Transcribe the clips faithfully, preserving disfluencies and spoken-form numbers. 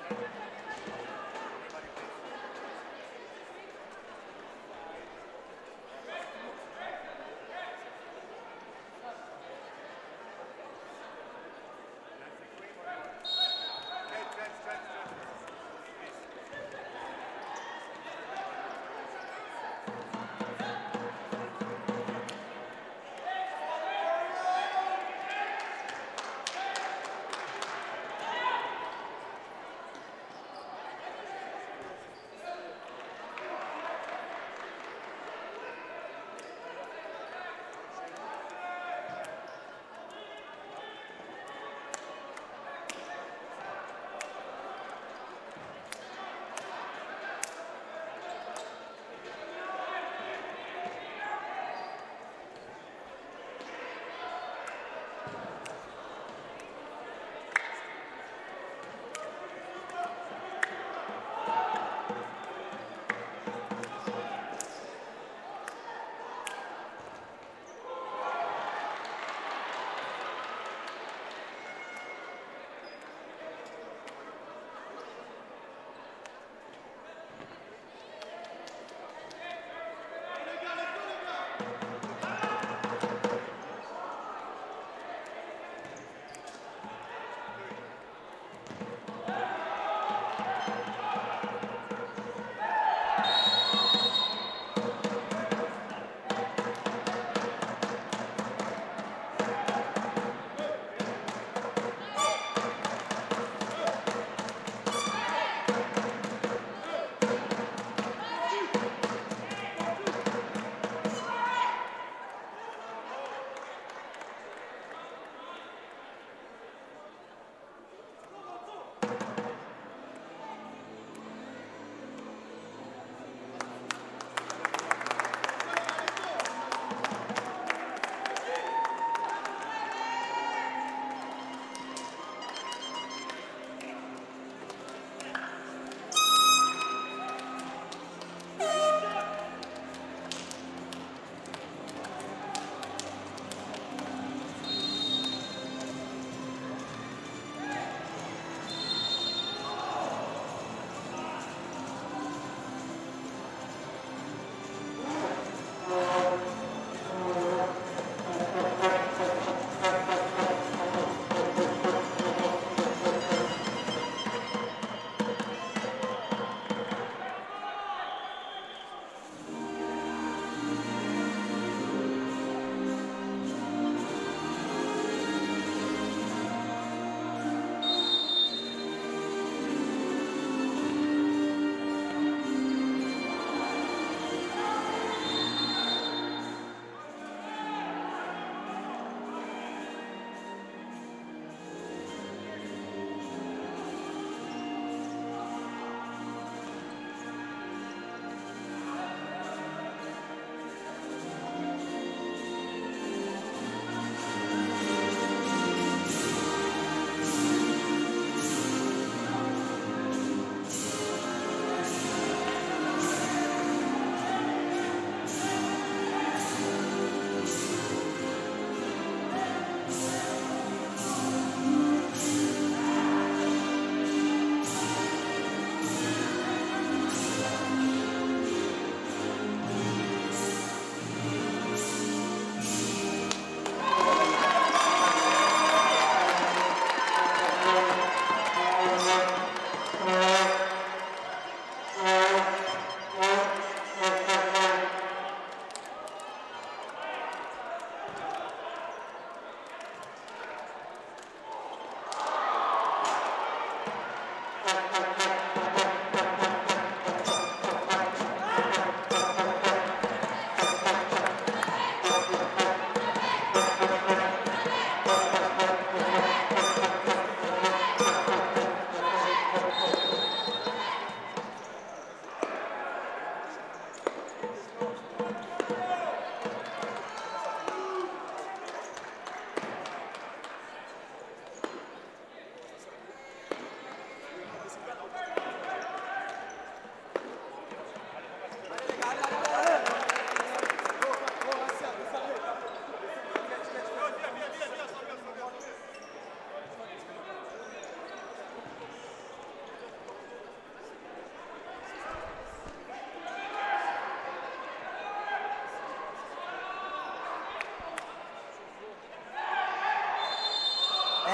Thank you.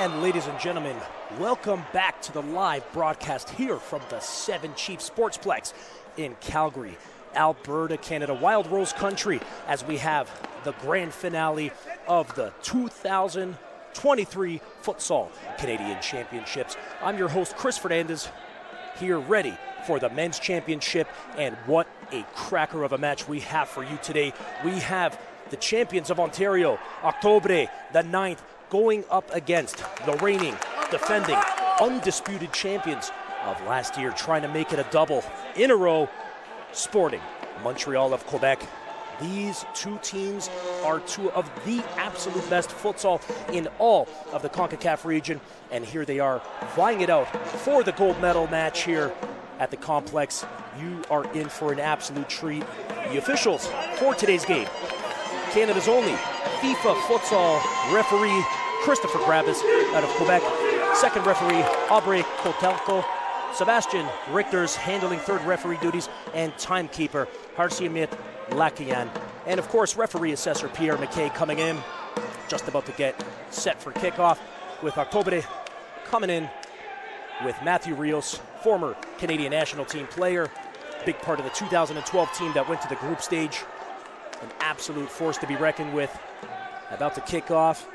And ladies and gentlemen, welcome back to the live broadcast here from the Seven Chiefs Sportsplex in Calgary, Alberta, Canada, Wild Rose Country, as we have the grand finale of the two thousand twenty-three Futsal Canadian Championships. I'm your host, Chris Fernandez, here ready for the men's championship, and what a cracker of a match we have for you today. We have the champions of Ontario, Octobre the ninth, going up against the reigning, defending, undisputed champions of last year, trying to make it a double in a row, Sporting Montreal of Quebec. These two teams are two of the absolute best futsal in all of the CONCACAF region, and here they are vying it out for the gold medal match here at the complex. You are in for an absolute treat. The officials for today's game: Canada's only FIFA futsal referee, Christopher Grabis out of Quebec. Second referee, Aubrey Kotelko. Sebastian Richter's handling third referee duties, and timekeeper, Harsiamit Lakian. And of course, referee assessor Pierre McKay coming in, just about to get set for kickoff, with Octobre coming in with Matthew Rios, former Canadian national team player, big part of the two thousand twelve team that went to the group stage. An absolute force to be reckoned with. About to kick off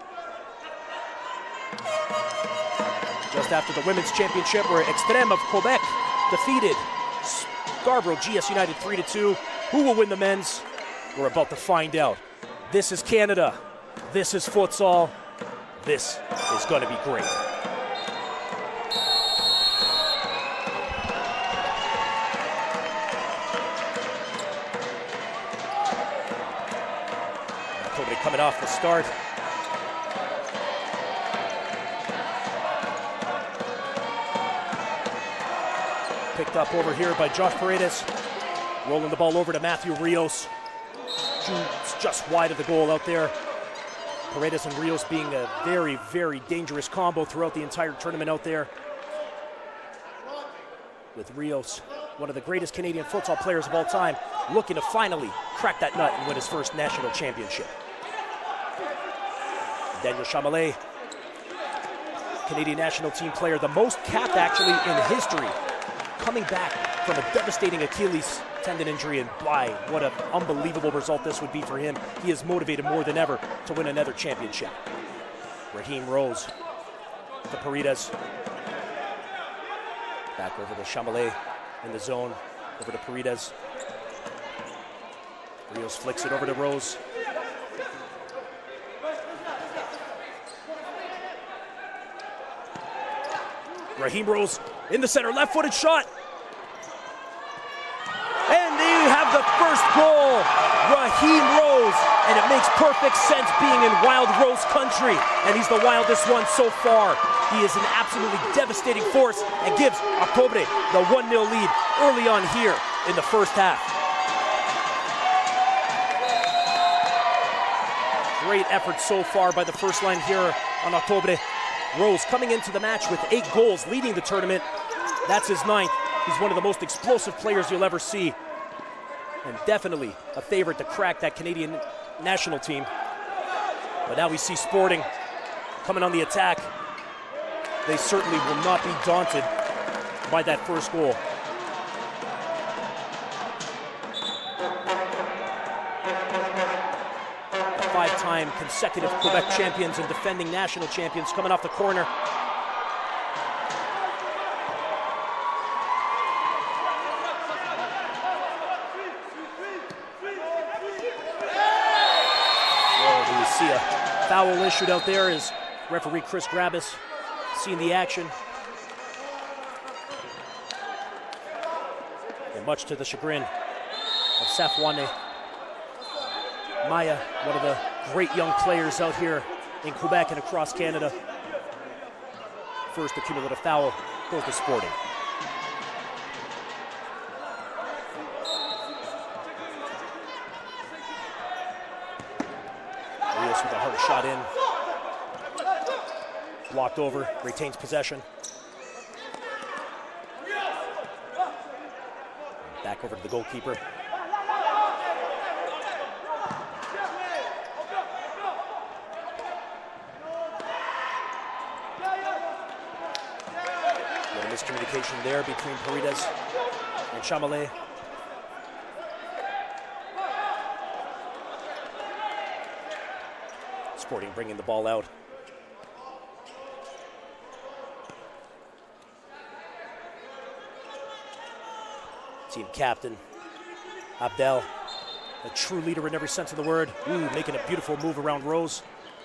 just after the women's championship, where Extreme of Quebec defeated Scarborough G S United three to two. Who will win the men's? We're about to find out. This is Canada. This is futsal. This is going to be great. Octobre coming off the start. Picked up over here by Josh Paredes. Rolling the ball over to Matthew Rios. Shoots just wide of the goal out there. Paredes and Rios being a very, very dangerous combo throughout the entire tournament out there. With Rios, one of the greatest Canadian futsal players of all time, looking to finally crack that nut and win his first national championship. Daniel Chamelet, Canadian national team player, the most capped actually in history, coming back from a devastating Achilles tendon injury, and why, what an unbelievable result this would be for him. He is motivated more than ever to win another championship. Raheem Rose to Paredes. Back over to Chamelet in the zone, over to Paredes. Rios flicks it over to Rose. Raheem Rose in the center, left-footed shot. And there you have the first goal, Raheem Rose. And it makes perfect sense being in Wild Rose Country. And he's the wildest one so far. He is an absolutely devastating force and gives Octobre the one nil lead early on here in the first half. Great effort so far by the first line here on Octobre. Rose coming into the match with eight goals, leading the tournament. That's his ninth. He's one of the most explosive players you'll ever see, and definitely a favorite to crack that Canadian national team. But now we see Sporting coming on the attack. They certainly will not be daunted by that first goal. Five-time consecutive Quebec champions and defending national champions coming off the corner. Oh, we see a foul issued out there as referee Chris Grabis seeing the action. And much to the chagrin of Safwane Maya, one of the great young players out here in Quebec and across Canada. First accumulative foul goes to Sporting. Rios with a hard shot in. Blocked over, retains possession. Back over to the goalkeeper. miscommunication there between Paredes and Chamelet. Sporting bringing the ball out. Team captain, Abdel, a true leader in every sense of the word. Ooh, making a beautiful move around Rose.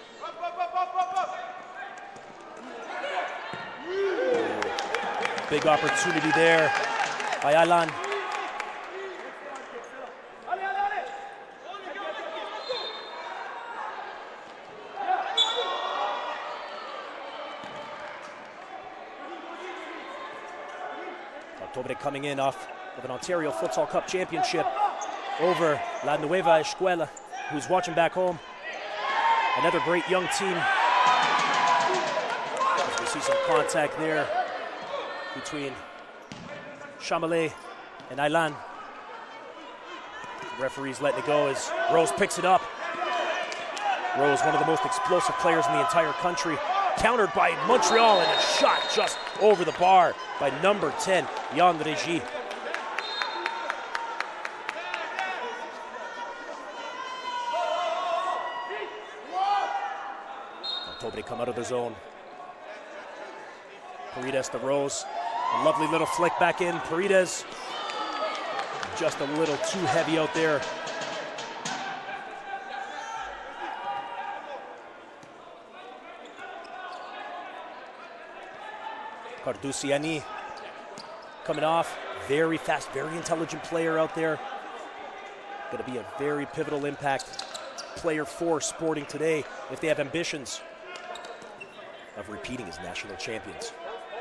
Big opportunity there by Alan. Octobre coming in off of an Ontario Futsal Cup championship over La Nueva Escuela, who's watching back home. Another great young team. As we see some contact there between Chamelet and Aylan. The referee's letting it go as Rose picks it up. Rose, one of the most explosive players in the entire country, countered by Montreal, and a shot just over the bar by number ten, Yann Regi. Octobre come out of the zone. Paredes to Rose. A lovely little flick back in. Paredes just a little too heavy out there. Carduciani coming off. Very fast, very intelligent player out there. Going to be a very pivotal impact player for Sporting today if they have ambitions of repeating as national champions.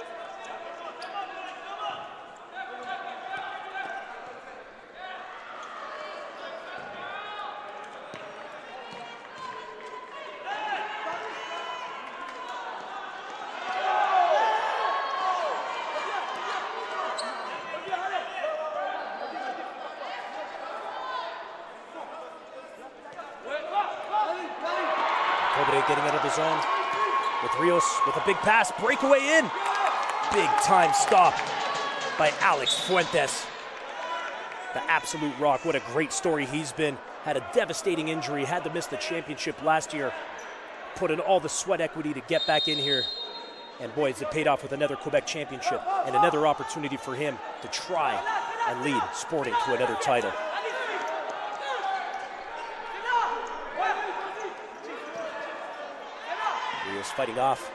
Getting out of the zone with Rios with a big pass, breakaway in. Big time stop by Alex Fuentes. The absolute rock, what a great story he's been. Had a devastating injury, had to miss the championship last year. Put in all the sweat equity to get back in here. And boy, it paid off with another Quebec championship and another opportunity for him to try and lead Sporting to another title. Rios fighting off.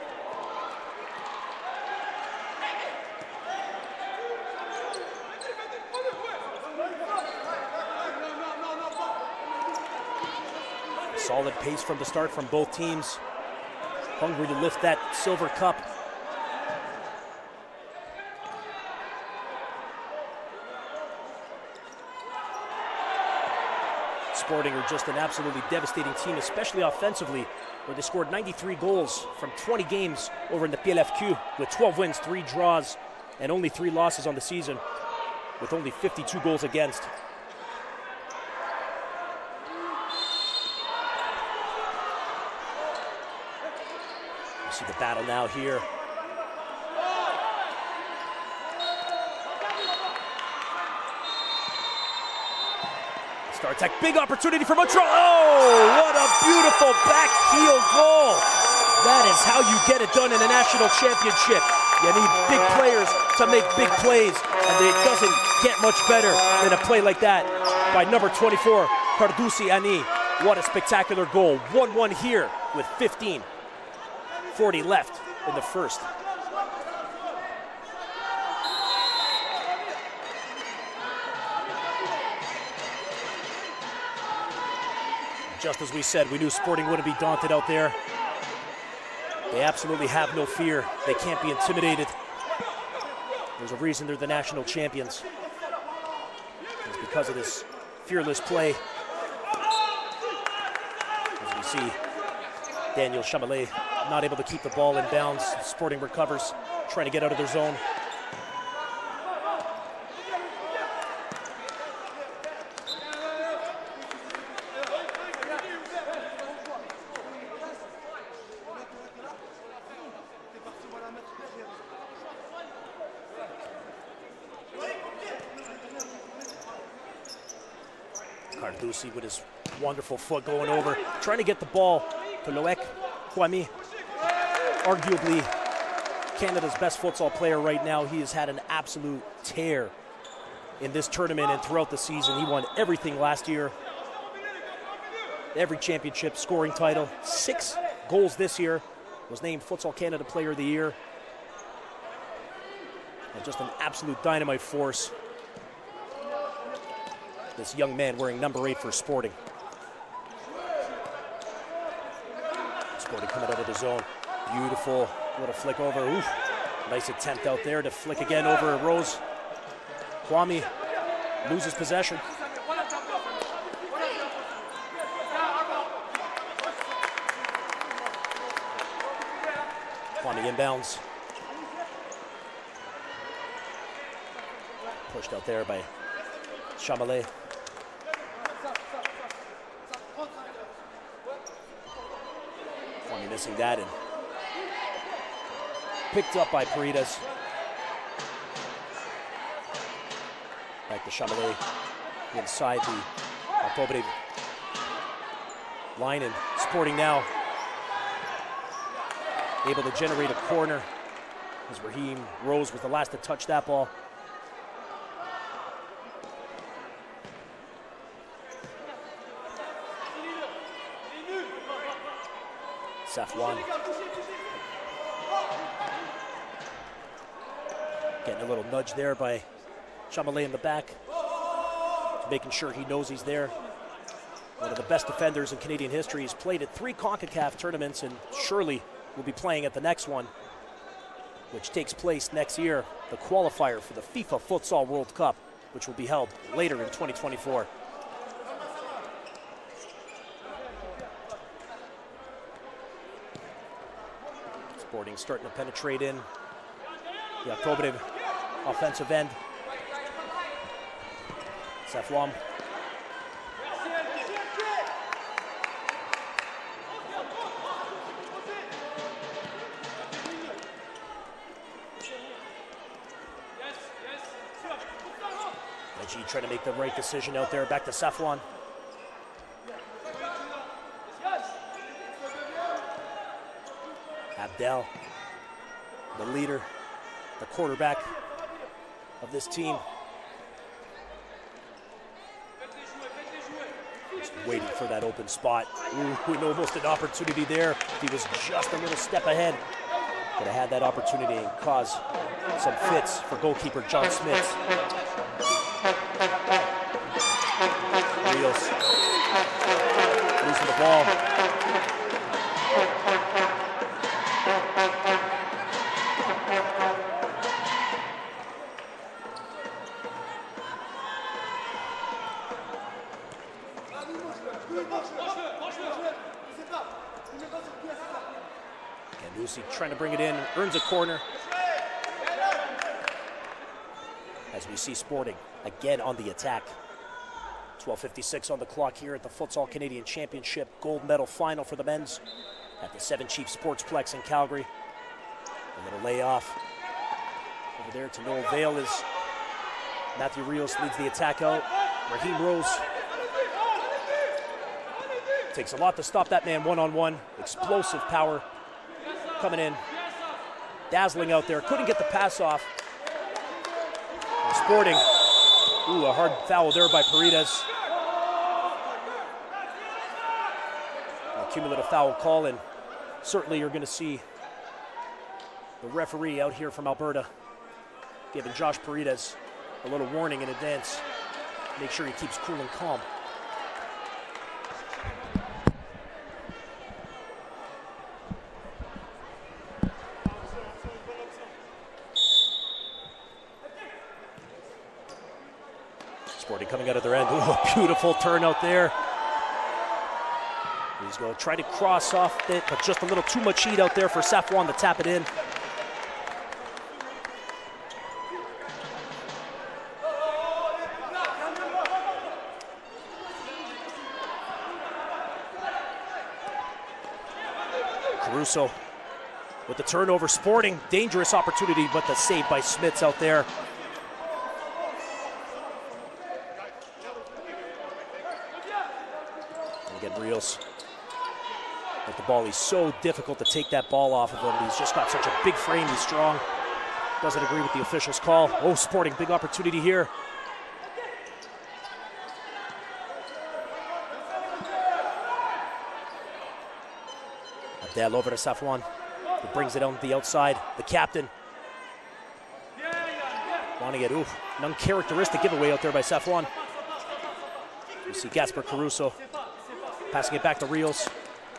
Solid pace from the start from both teams. Hungry to lift that silver cup. Sporting are just an absolutely devastating team, especially offensively, where they scored ninety-three goals from twenty games over in the P L F Q, with twelve wins, three draws, and only three losses on the season, with only fifty-two goals against. You see the battle now here. Star attack, big opportunity for Montreal. Oh, what a beautiful back heel goal. That is how you get it done in a national championship. You need big players to make big plays, and it doesn't get much better than a play like that by number twenty-four, Carduciani. What a spectacular goal. one one here with fifteen forty left in the first. Just as we said, we knew Sporting wouldn't be daunted out there. They absolutely have no fear. They can't be intimidated. There's a reason they're the national champions. It's because of this fearless play. As we see, Daniel Chamelet not able to keep the ball in bounds. Sporting recovers, trying to get out of their zone. Ducey with his wonderful foot going over, trying to get the ball to Loic Kwame. Arguably Canada's best futsal player right now. He has had an absolute tear in this tournament and throughout the season. He won everything last year. Every championship, scoring title, six goals this year, was named Futsal Canada Player of the Year. And just an absolute dynamite force. This young man wearing number eight for Sporting. Sporting coming out of the zone. Beautiful little flick over. Oof. Nice attempt out there to flick again over Rose. Kwame loses possession. Kwame inbounds. Pushed out there by Chamelet. Kwame missing that and picked up by Paredes. Back to Chamelet inside the Octobre line, and Sporting now able to generate a corner as Raheem Rose was the last to touch that ball. Safwan getting a little nudge there by Chamelet in the back, making sure he knows he's there. One of the best defenders in Canadian history. He's played at three CONCACAF tournaments and surely will be playing at the next one, which takes place next year, the qualifier for the FIFA Futsal World Cup, which will be held later in twenty twenty-four. Sporting starting to penetrate in the Octobre offensive end. Safwan. Reggie trying to make the right decision out there. Back to Safwan. Abdel, the leader, the quarterback of this team. Just waiting for that open spot. Ooh, and almost an opportunity there. He was just a little step ahead. Could have had that opportunity and caused some fits for goalkeeper John Smith. Rios losing the ball. Ducey trying to bring it in, earns a corner. As we see Sporting again on the attack. twelve fifty-six on the clock here at the Futsal Canadian Championship gold medal final for the men's at the Seven Chiefs Sportsplex in Calgary. A little layoff over there to Noel Vale as Matthew Rios leads the attack out. Raheem Rose takes a lot to stop that man one-on-one. Explosive power coming in, dazzling out there. Couldn't get the pass off. And Sporting, ooh, a hard foul there by Paredes. A cumulative foul call, and certainly you're going to see the referee out here from Alberta giving Josh Paredes a little warning in advance. Make sure he keeps cool and calm. Sporting coming out of their end. Ooh, a beautiful turn out there. He's going to try to cross off it, but just a little too much heat out there for Safwan to tap it in. Caruso with the turnover. Sporting, dangerous opportunity, but the save by Smits out there. Rios. With the ball, he's so difficult to take that ball off of him. He's just got such a big frame, he's strong. Doesn't agree with the official's call. Oh, Sporting, big opportunity here. Abdel over to Safwan, who brings it on the outside. The captain. Wanting it, ooh, an uncharacteristic giveaway out there by Safwan. You see Gasper Caruso passing it back to Rios.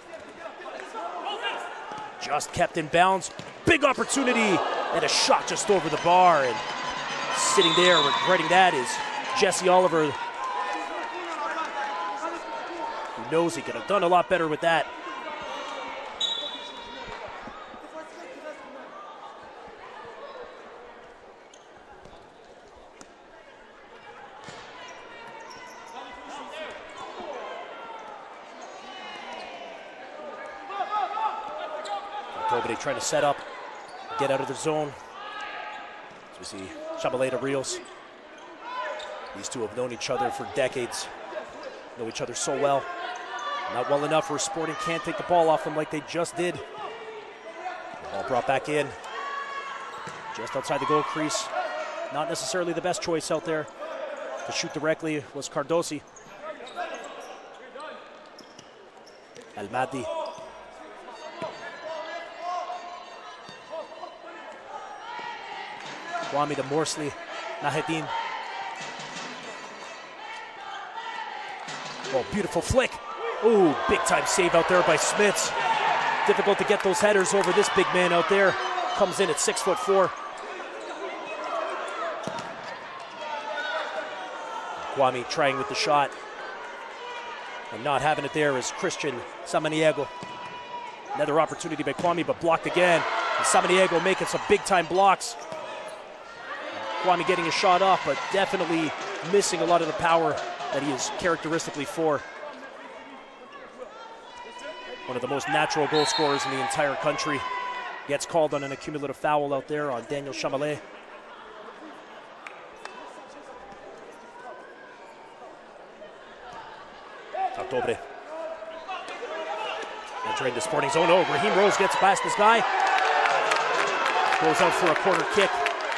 Just kept in bounds. Big opportunity and a shot just over the bar. And sitting there regretting that is Jesse Oliver. Who knows he could have done a lot better with that. Tobade trying to set up, get out of the zone. So we see Chabalay to Rios. These two have known each other for decades, know each other so well. Not well enough where Sporting can't take the ball off them like they just did. Ball brought back in, just outside the goal crease. Not necessarily the best choice out there. To shoot directly was Cardosi. Al-Madi. Kwame to Morsley, Nahedin. Oh, beautiful flick. Ooh, big time save out there by Smits. Difficult to get those headers over this big man out there. Comes in at six foot four. Kwame trying with the shot. And not having it there is Christian Samaniego. Another opportunity by Kwame, but blocked again. And Samaniego making some big time blocks. Kwame getting a shot off, but definitely missing a lot of the power that he is characteristically for. One of the most natural goal scorers in the entire country. Gets called on an accumulative foul out there on Daniel Chabalay. Octobre. Entering the Sporting zone. Oh, Raheem Rose gets past this guy. Goes out for a corner kick.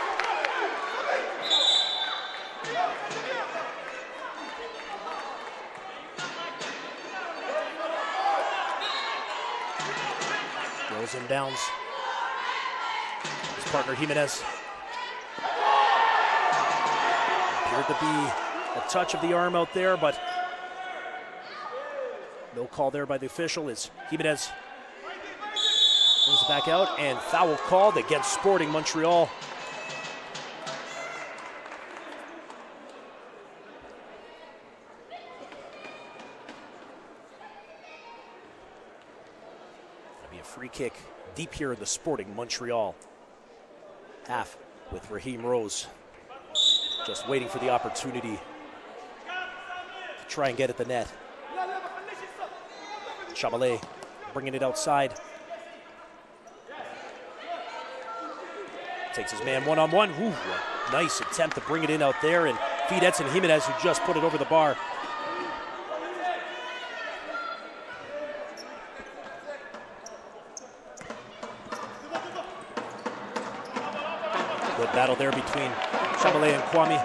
Goes inbounds. His partner Jimenez. Appeared to be a touch of the arm out there, but no call there by the official as Jimenez brings it back out, and foul called against Sporting Montreal. That'll be a free kick deep here in the Sporting Montreal half with Raheem Rose just waiting for the opportunity to try and get at the net. Chabalay bringing it outside. Takes his man one-on-one. Ooh, a nice attempt to bring it in out there, and feed Edson Jimenez, who just put it over the bar. Good battle there between Chabalay and Kwame.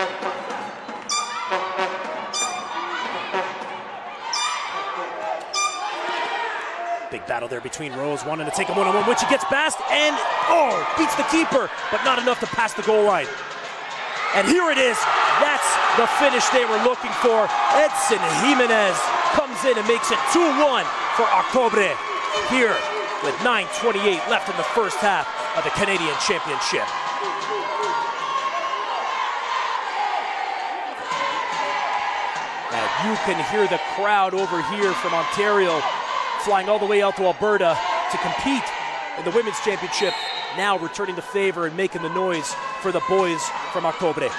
Big battle there between Rose, wanting to take him one-on-one, which he gets past, and oh, beats the keeper, but not enough to pass the goal line. And here it is. That's the finish they were looking for. Edson Jimenez comes in and makes it two one for Octobre here with nine twenty-eight left in the first half of the Canadian Championship. And you can hear the crowd over here from Ontario flying all the way out to Alberta to compete in the Women's Championship, now returning the favor and making the noise for the boys from Octobre.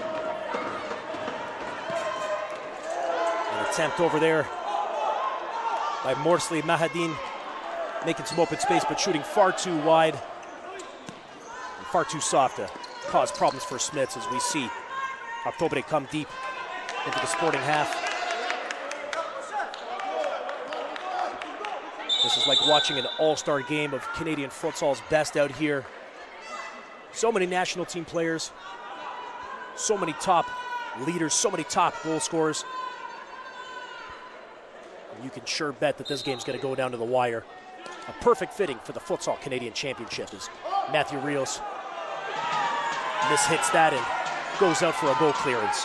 An attempt over there by Morsley Mahadin, making some open space, but shooting far too wide, and far too soft to cause problems for Smiths, as we see Octobre come deep into the Sporting half. This is like watching an all-star game of Canadian futsal's best out here. So many national team players, so many top leaders, so many top goal scorers. You can sure bet that this game's going to go down to the wire. A perfect fitting for the Futsal Canadian Championship as Matthew Rios mishits that and goes out for a goal clearance.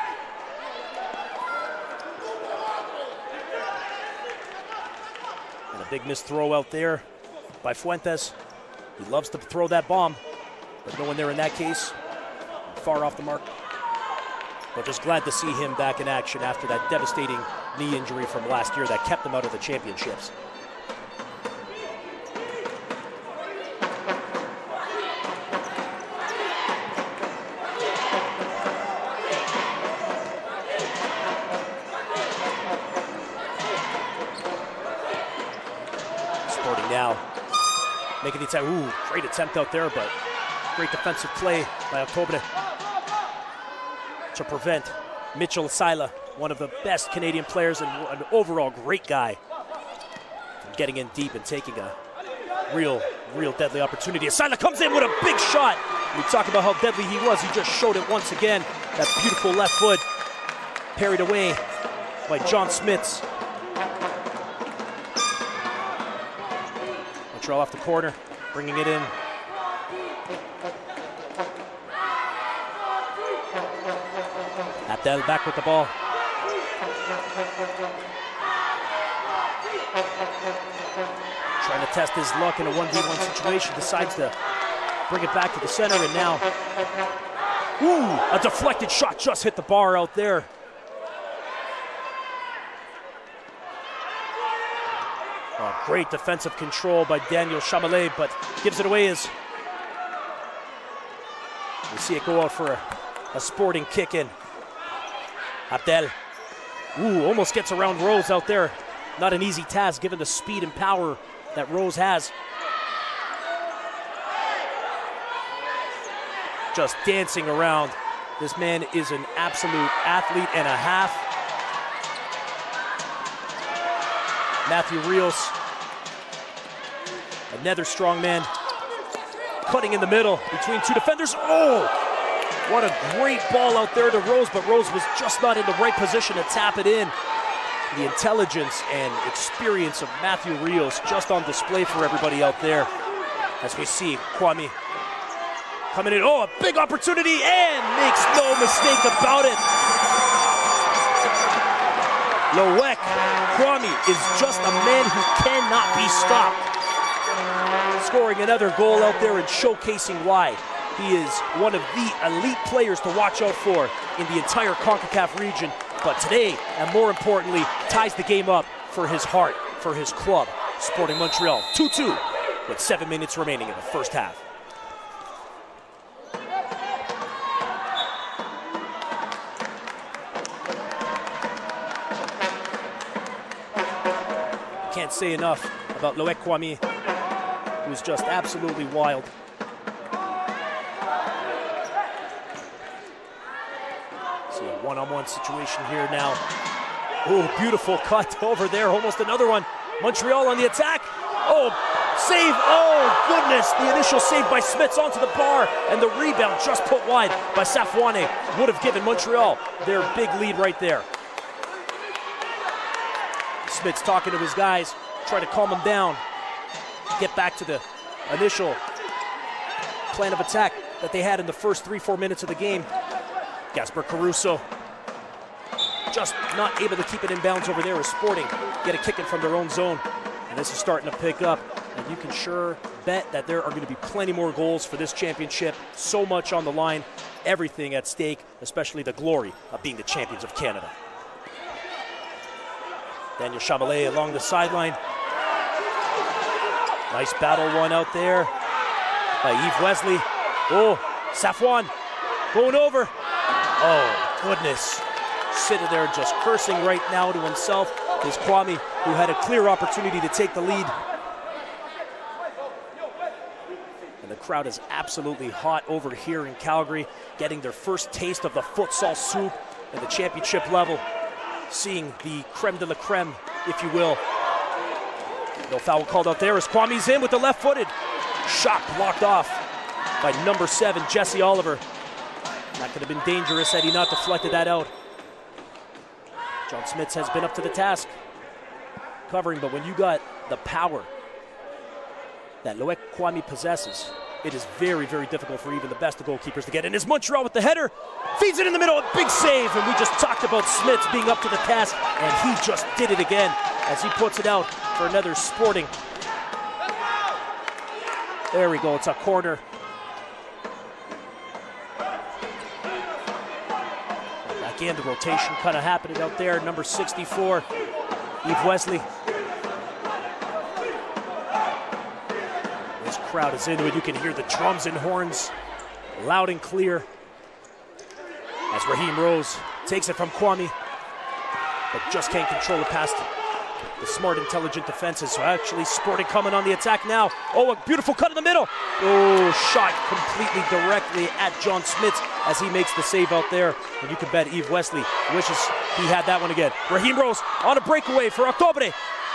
And a big missed throw out there by Fuentes. He loves to throw that bomb, but no one there in that case. Far off the mark. But just glad to see him back in action after that devastating knee injury from last year that kept him out of the championships. Sporting now making the attempt. Ooh, great attempt out there, but great defensive play by Octobre to prevent Mitchell Sila, one of the best Canadian players and an overall great guy, from getting in deep and taking a real, real deadly opportunity. Sila comes in with a big shot. We talk about how deadly he was. He just showed it once again. That beautiful left foot parried away by John Smiths. Montreal off the corner, bringing it in. Abdel back with the ball. Trying to test his luck in a one v one situation, decides to bring it back to the center, and now, ooh, a deflected shot just hit the bar out there. Oh, great defensive control by Daniel Chamelet, but gives it away as we see it go out for a, a Sporting kick in. Abdel, ooh, almost gets around Rose out there. Not an easy task given the speed and power that Rose has. Just dancing around. This man is an absolute athlete and a half. Matthew Rios, another strong man, cutting in the middle between two defenders. Oh! What a great ball out there to Rose, but Rose was just not in the right position to tap it in. The intelligence and experience of Matthew Rios just on display for everybody out there. As we see Kwame coming in. Oh, a big opportunity, and makes no mistake about it. Loic Kwame is just a man who cannot be stopped. Scoring another goal out there and showcasing why he is one of the elite players to watch out for in the entire CONCACAF region. But today, and more importantly, ties the game up for his heart, for his club, Sporting Montreal. two two with seven minutes remaining in the first half. Can't say enough about Loic Kwame, who's just absolutely wild. See a one-on-one situation here now. Oh, beautiful cut over there, almost another one. Montreal on the attack. Oh, save, oh goodness. The initial save by Smiths onto the bar, and the rebound just put wide by Safwane would have given Montreal their big lead right there. Smiths talking to his guys, trying to calm them down, get back to the initial plan of attack that they had in the first three, four minutes of the game. Gasper Caruso just not able to keep it in bounds over there as Sporting get a kick in from their own zone. And this is starting to pick up. And you can sure bet that there are going to be plenty more goals for this championship. So much on the line, everything at stake, especially the glory of being the champions of Canada. Daniel Chamelet along the sideline. Nice battle one out there by Yves Wesley. Oh, Safwan going over. Oh, goodness. Sitting there just cursing right now to himself is Kwame, who had a clear opportunity to take the lead. And the crowd is absolutely hot over here in Calgary, getting their first taste of the futsal soup at the championship level, seeing the creme de la creme, if you will. No foul called out there as Kwame's in with the left-footed. Shot blocked off by number seven, Jesse Oliver. That could have been dangerous had he not deflected that out. John Smits has been up to the task, covering, but when you got the power that Loic Kwame possesses, it is very, very difficult for even the best of goalkeepers to get in. As Montreal with the header, feeds it in the middle, a big save, and we just talked about Smits being up to the task, and he just did it again as he puts it out for another Sporting. There we go, it's a corner. Again, the rotation kind of happening out there. Number sixty-four, Yves Wesley. This crowd is into it. You can hear the drums and horns loud and clear as Raheem Rose takes it from Kwame, but just can't control it past the smart, intelligent defenses. So actually Sporting coming on the attack now. Oh, a beautiful cut in the middle. Oh, shot completely directly at John Smits as he makes the save out there. And you can bet Yves Wesley wishes he had that one again. Raheem Rose on a breakaway for Octobre.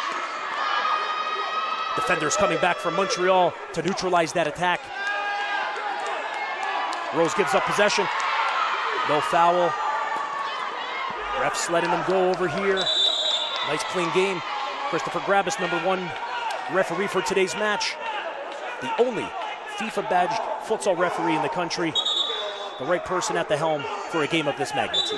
Defenders coming back from Montreal to neutralize that attack. Rose gives up possession. No foul. Refs letting them go over here. Nice clean game. Christopher Grabus, number one referee for today's match. The only FIFA-badged futsal referee in the country. The right person at the helm for a game of this magnitude.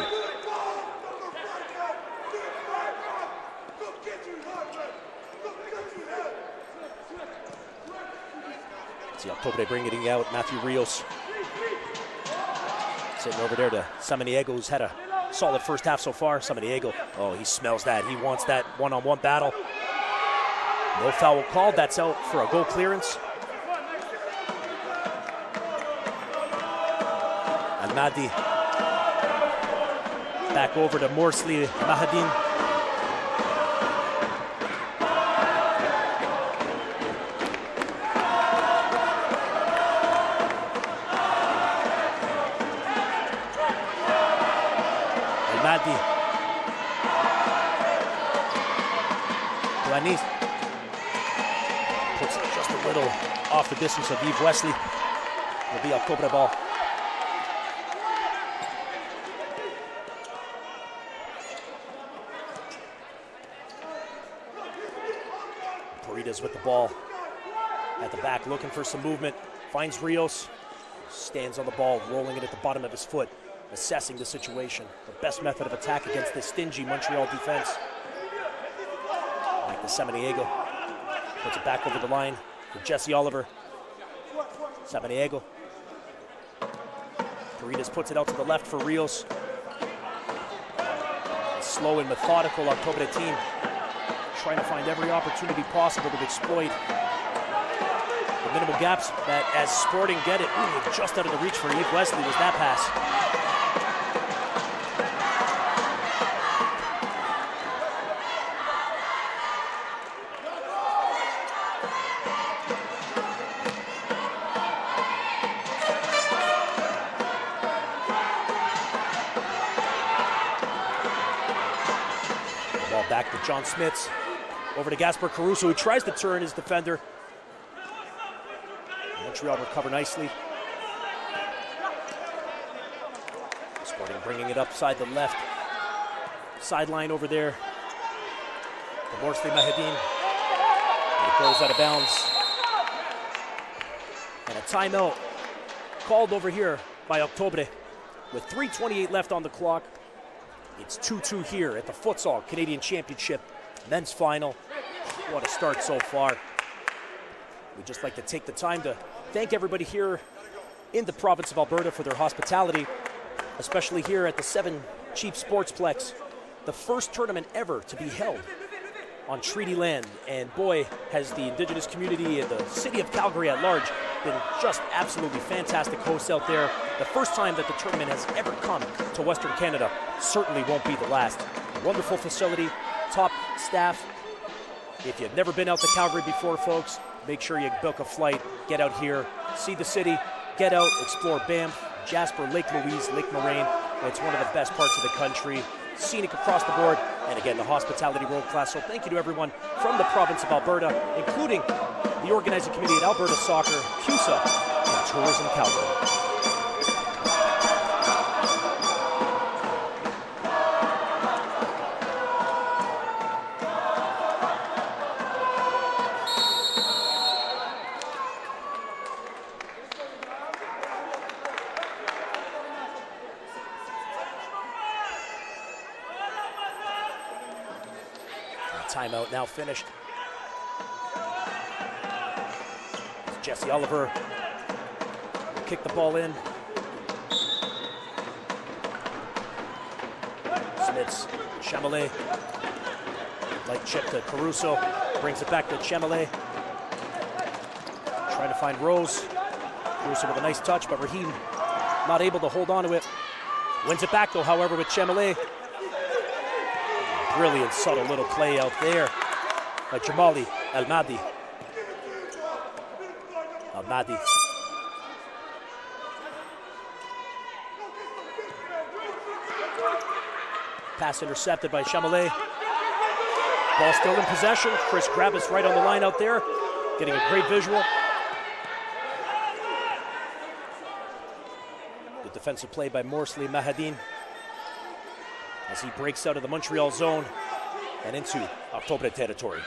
See Octobre bringing it out. Matthew Rios sitting over there to Samaniego, who's had a solid first half so far. Samaniego, oh, he smells that. He wants that one-on-one battle. No foul called. That's out for a goal clearance. Al-Mahdi back over to Morsli Mahadin. Al-Mahdi. Duanis puts it just a little off the distance of Yves Wesley. Will be Octobre ball. Paredes with the ball at the back, looking for some movement. Finds Rios, stands on the ball, rolling it at the bottom of his foot, assessing the situation. The best method of attack against this stingy Montreal defense. Back to Samaniego. Puts it back over the line for Jesse Oliver. Samaniego. Paredes puts it out to the left for Rios. A slow and methodical Octobre team trying to find every opportunity possible to exploit the minimal gaps that as Sporting get it. Ooh, just out of the reach for Yves Wesley was that pass. Back to John Smits. Over to Gasper Caruso, who tries to turn his defender. Montreal recover nicely. Sporting bringing it upside the left sideline over there. To Morsli Mahadin. And it goes out of bounds. And a timeout called over here by Octobre with three twenty-eight left on the clock. It's two two here at the Futsal Canadian Championship men's final. What a start so far. We'd just like to take the time to thank everybody here in the province of Alberta for their hospitality, especially here at the Seven Chief Sportsplex, the first tournament ever to be held on treaty land. And boy, has the Indigenous community and the city of Calgary at large been just absolutely fantastic hosts out there. The first time that the tournament has ever come to Western Canada certainly won't be the last. Wonderful facility, top staff, If you've never been out to Calgary before, folks, make sure you book a flight, get out here, see the city, get out, explore Banff, Jasper, Lake Louise, Lake Moraine. It's one of the best parts of the country, scenic across the board, and again, the hospitality world class. So thank you to everyone from the province of Alberta, including the organizing committee at Alberta Soccer, C U S A, and Tourism Calgary. Timeout now finished. Jesse Oliver will kick the ball in. Smits, Chamelet. Light chip to Caruso. Brings it back to Chamelet. Trying to find Rose. Caruso with a nice touch, but Raheem not able to hold on to it. Wins it back though, however, with Chamelet. Brilliant, subtle little play out there by Jamali El-Mahdi. El-Mahdi. Pass intercepted by Chamelet. Ball still in possession. Chris Grabus right on the line out there, getting a great visual. Good defensive play by Morsley Mahadine as he breaks out of the Montreal zone and into Octobre territory.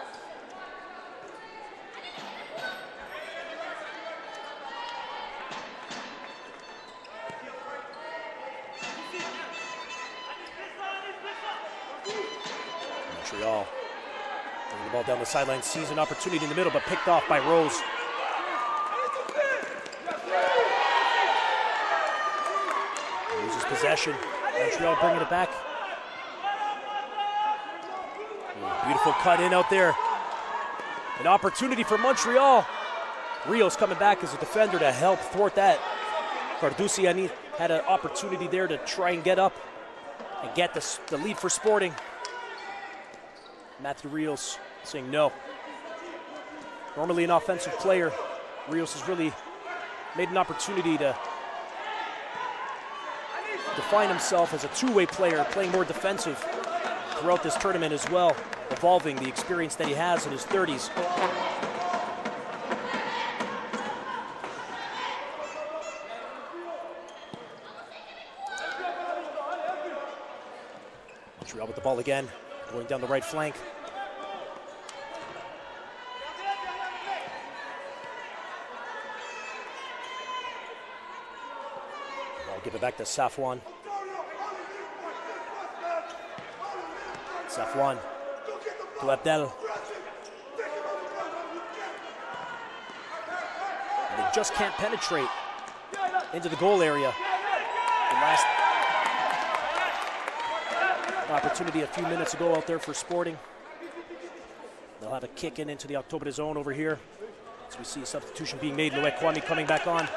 Montreal bringing the ball down the sideline, sees an opportunity in the middle, but picked off by Rose. Loses possession. Montreal bringing it back. Beautiful cut in out there. An opportunity for Montreal. Rios coming back as a defender to help thwart that. Carduciani had an opportunity there to try and get up and get the, the lead for Sporting. Matthew Rios saying no. Normally an offensive player, Rios has really made an opportunity to define himself as a two-way player, playing more defensive throughout this tournament as well, evolving the experience that he has in his thirties. Montreal with the ball again, going down the right flank. I'll give it back to Safwan. Safwan to Abdel. And they just can't penetrate into the goal area. The last opportunity a few minutes ago out there for Sporting. They'll have a kick in into the Octobre zone over here. As we see a substitution being made. Loic Kwame coming back on.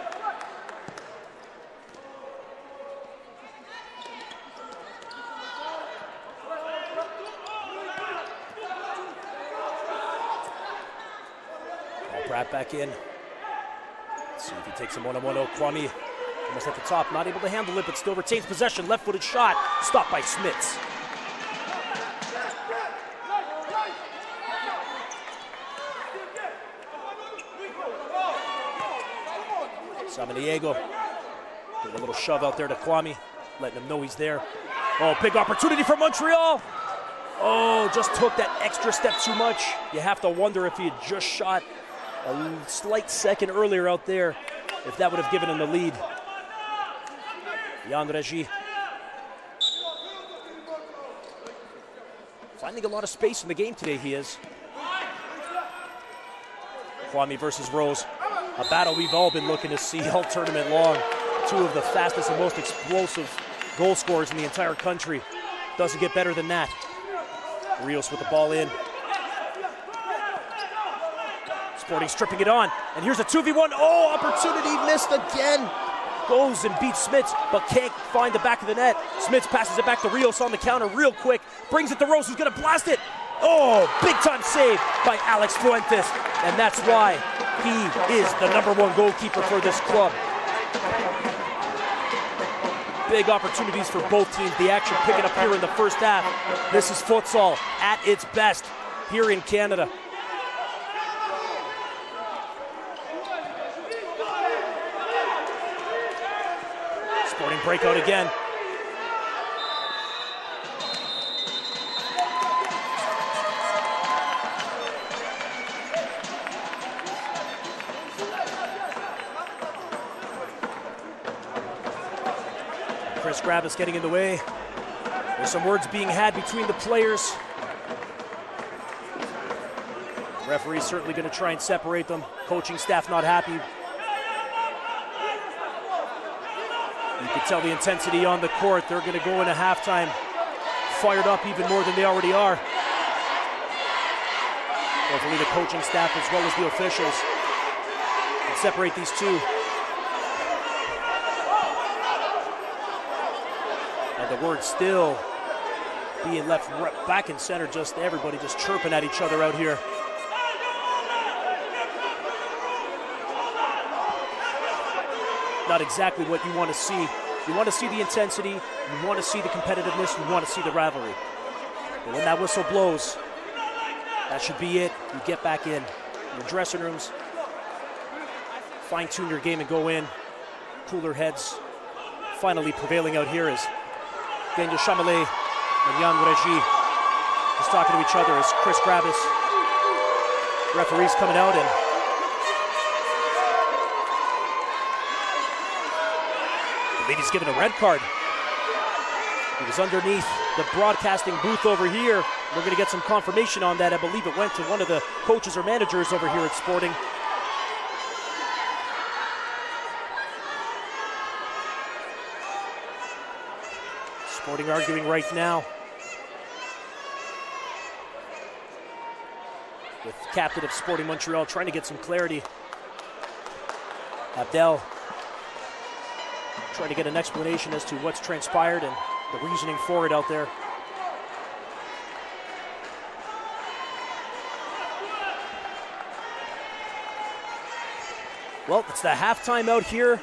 Pratt back in. Let's see if he takes him one-on-one. Oh, Kwame almost at the top, not able to handle it, but still retains possession. Left-footed shot, stopped by Smits. Samaniego with a little shove out there to Kwame, letting him know he's there. Oh, big opportunity for Montreal. Oh, just took that extra step too much. You have to wonder if he had just shot a slight second earlier out there, if that would have given him the lead. Jan Regi finding a lot of space in the game today, he is. Kwame versus Rose. A battle we've all been looking to see all tournament long. Two of the fastest and most explosive goal scorers in the entire country. Doesn't get better than that. Rios with the ball in. Sporting stripping it on, and here's a two v one. Oh, opportunity missed again. Goes and beats Smits, but can't find the back of the net. Smits passes it back to Rios on the counter real quick. Brings it to Rose, who's gonna blast it. Oh, big time save by Alex Fuentes. And that's why he is the number one goalkeeper for this club. Big opportunities for both teams. The action picking up here in the first half. This is futsal at its best here in Canada. Sporting breakout again. Chris Grabus getting in the way. There's some words being had between the players. The referee's certainly going to try and separate them. Coaching staff not happy. You can tell the intensity on the court. They're going to go into halftime fired up even more than they already are. Hopefully the coaching staff as well as the officials can separate these two. And the word still being left back in center, just everybody just chirping at each other out here. Not exactly what you want to see. You want to see the intensity, you want to see the competitiveness, you want to see the rivalry. But when that whistle blows, that should be it. You get back in your dressing rooms, fine-tune your game and go in. Cooler heads. Finally prevailing out here is Daniel Chamelet and Jan Regi just talking to each other as Chris Grabus, referees coming out, and I believe he's given a red card. He was underneath the broadcasting booth over here. We're going to get some confirmation on that. I believe it went to one of the coaches or managers over here at Sporting. Sporting arguing right now with the captain of Sporting Montreal trying to get some clarity. Abdel trying to get an explanation as to what's transpired and the reasoning for it out there. Well, it's the halftime out here.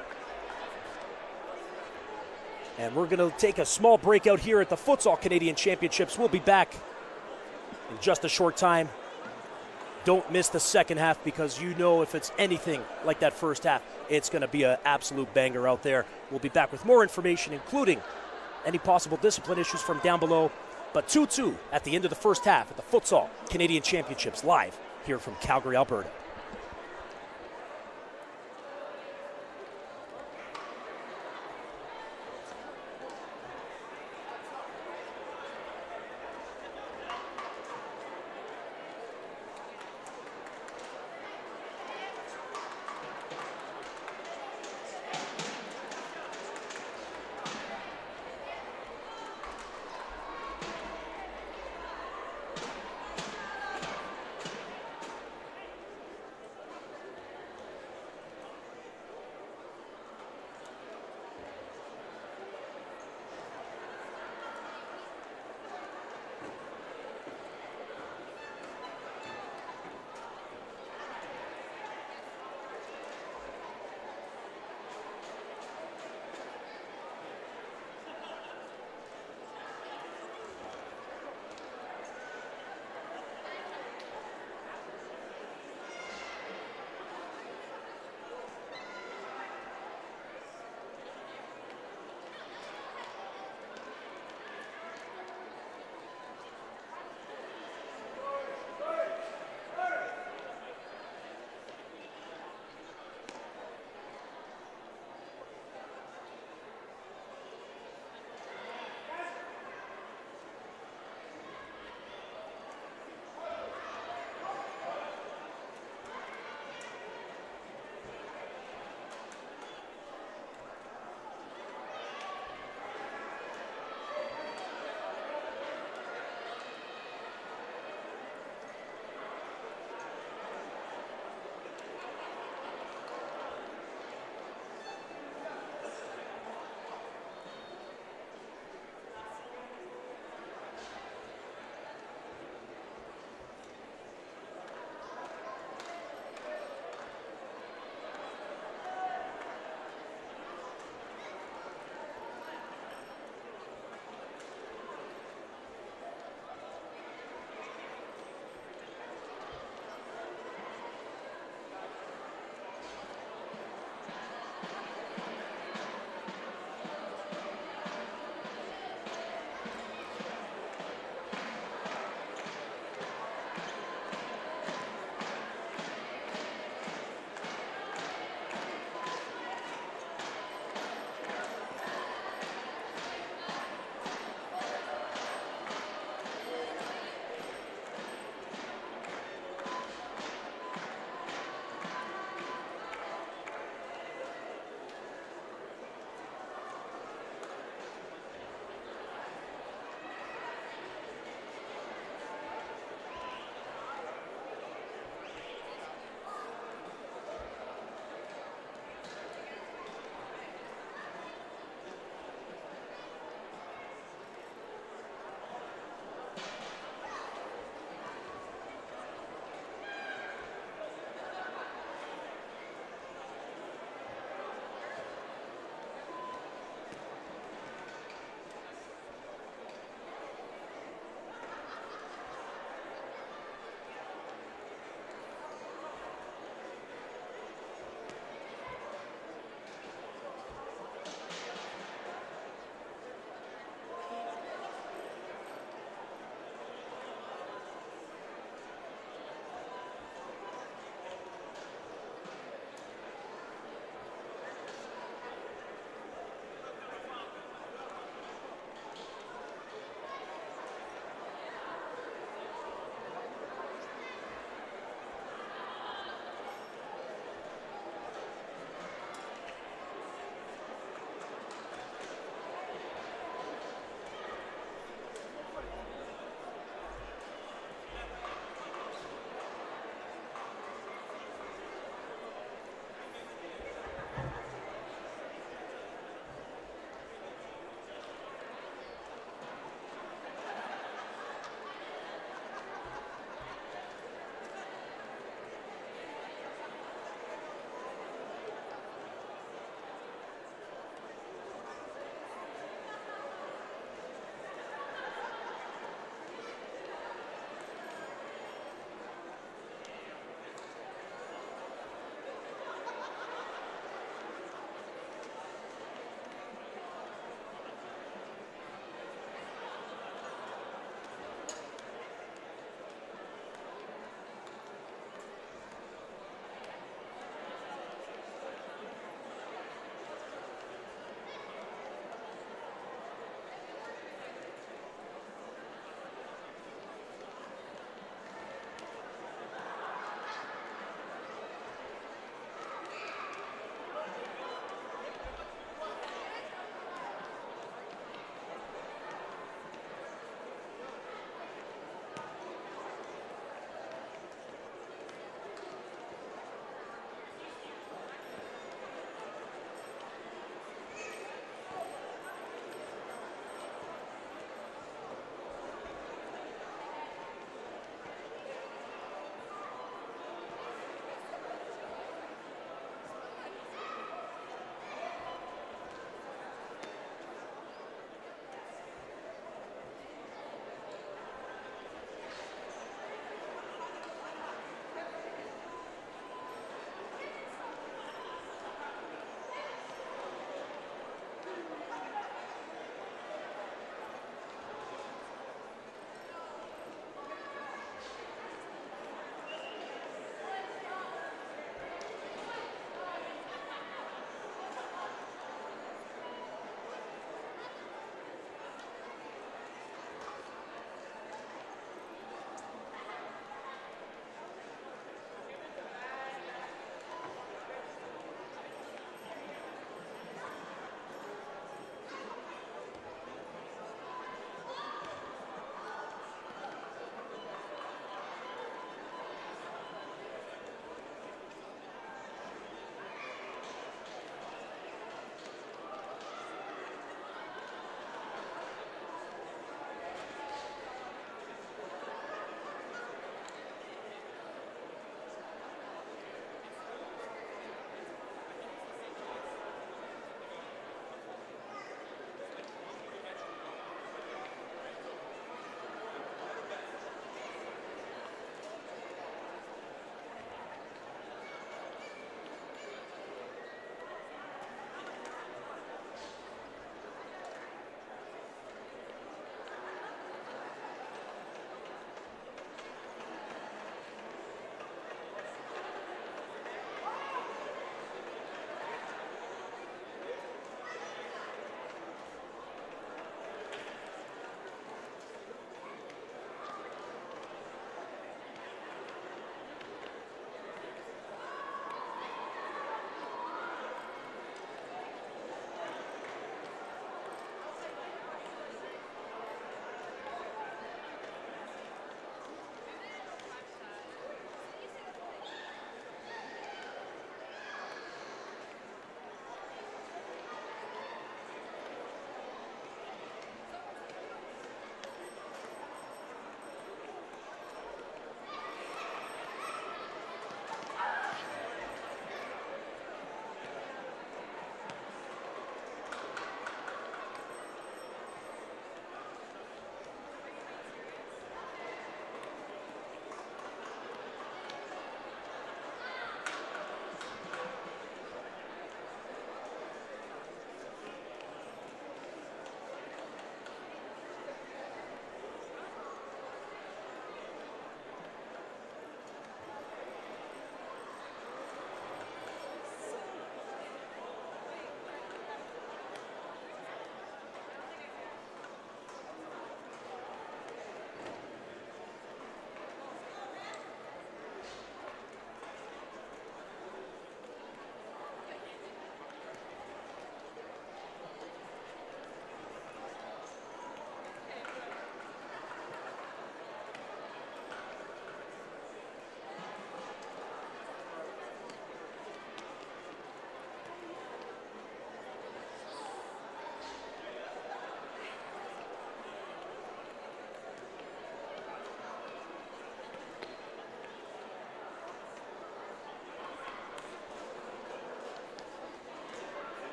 And we're going to take a small break out here at the Futsal Canadian Championships. We'll be back in just a short time. Don't miss the second half, because you know if it's anything like that first half, it's going to be an absolute banger out there. We'll be back with more information, including any possible discipline issues from down below. But two two at the end of the first half at the Futsal Canadian Championships, live here from Calgary, Alberta.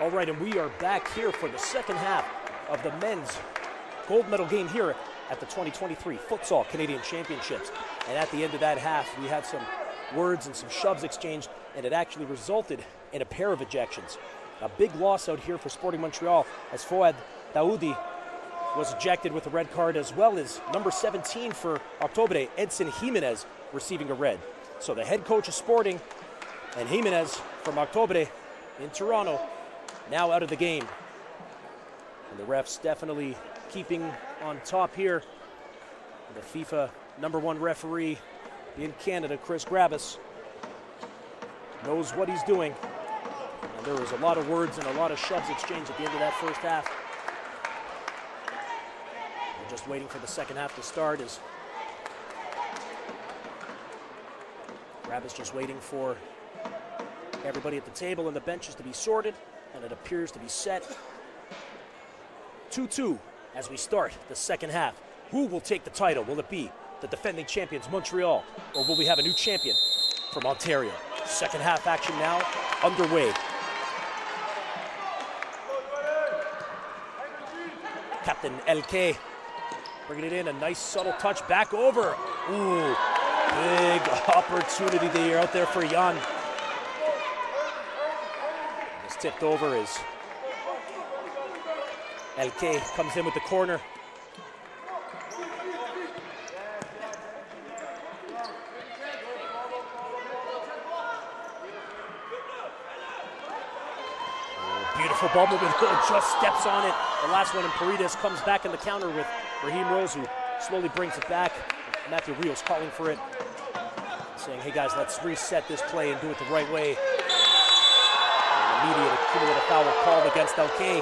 All right, and we are back here for the second half of the men's gold medal game here at the twenty twenty-three Futsal Canadian Championships. And at the end of that half, we had some words and some shoves exchanged, and it actually resulted in a pair of ejections. A big loss out here for Sporting Montreal as Fouad Daoudi was ejected with a red card, as well as number seventeen for Octobre, Edson Jimenez, receiving a red. So the head coach of Sporting and Jimenez from Octobre in Toronto now out of the game. And the refs definitely keeping on top here. The FIFA number one referee in Canada, Chris Grabus, knows what he's doing. And there was a lot of words and a lot of shoves exchanged at the end of that first half. We're just waiting for the second half to start as Grabus just waiting for everybody at the table and the benches to be sorted, and it appears to be set. two two as we start the second half. Who will take the title? Will it be the defending champions, Montreal, or will we have a new champion from Ontario? Second half action now underway. Captain L K bringing it in, a nice subtle touch back over. Ooh, big opportunity there out there for Jan. It's tipped over as L K comes in with the corner. Beautiful ball movement, just steps on it. The last one, and Paredes comes back in the counter with Raheem Rose, who slowly brings it back. Matthew Rios calling for it, saying, hey guys, let's reset this play and do it the right way. An immediate accumulative foul called against L K.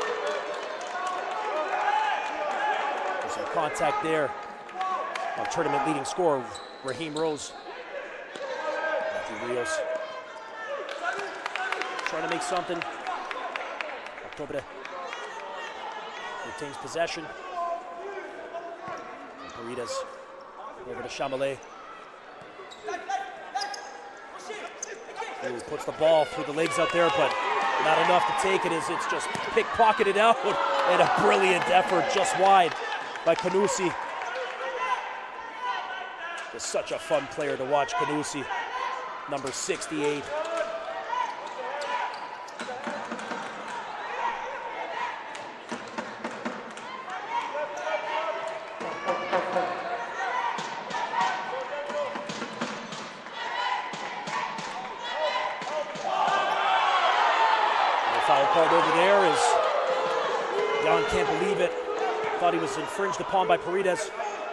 There's some contact there. Our tournament leading scorer, Raheem Rose. Matthew Rios trying to make something. Octobre retains possession. Paredes over to Chamelet. Ooh, puts the ball through the legs out there, but not enough to take it as it's just pickpocketed out, and a brilliant effort just wide by Canusi. Just such a fun player to watch, Canusi, number sixty-eight. Foul called over there as Jan can't believe it. Thought he was infringed upon by Paredes.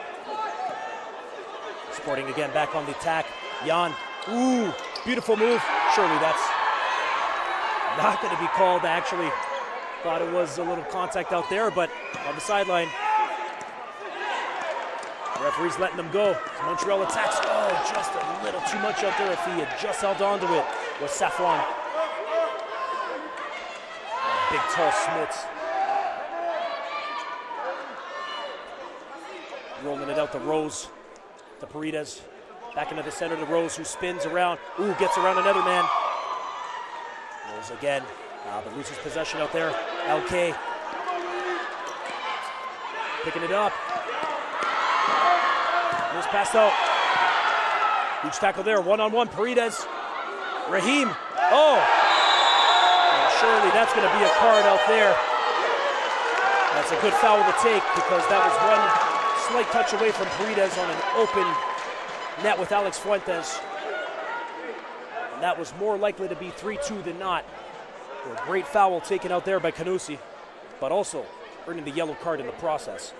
Sporting again back on the attack. Jan, ooh, beautiful move. Surely that's not going to be called, actually. Thought it was a little contact out there, but on the sideline. The referee's letting them go. Montreal attacks. Oh, just a little too much out there. If he had just held on to it, was Safwan. Big tall Smits. Rolling it out to Rose, to Paredes. Back into the center to Rose, who spins around. Ooh, gets around another man. Rose again, uh, but loses possession out there. L K picking it up. Moves passed out. Huge tackle there, one-on-one, Paredes. Raheem, oh! Surely that's going to be a card out there. That's a good foul to take, because that was one slight touch away from Paredes on an open net with Alex Fuentes. And that was more likely to be three two than not. A great foul taken out there by Canusi, but also earning the yellow card in the process.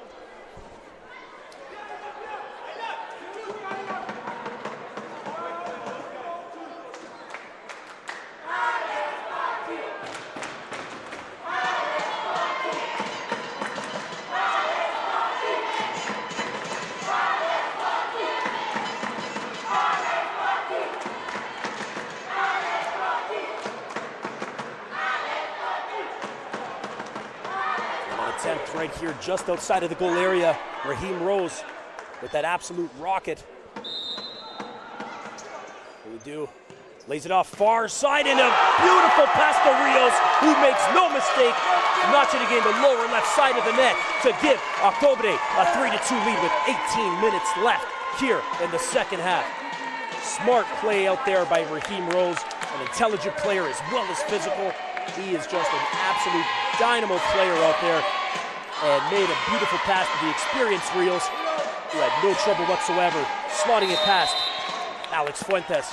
Attempt right here just outside of the goal area. Raheem Rose with that absolute rocket. What do we do? Lays it off far side, and a beautiful pass to Rios, who makes no mistake, notching again the lower left side of the net to give Octobre a three to two lead with eighteen minutes left here in the second half. Smart play out there by Raheem Rose, an intelligent player as well as physical. He is just an absolute dynamo player out there, and made a beautiful pass to the experienced Rios, who had no trouble whatsoever slotting it past Alex Fuentes.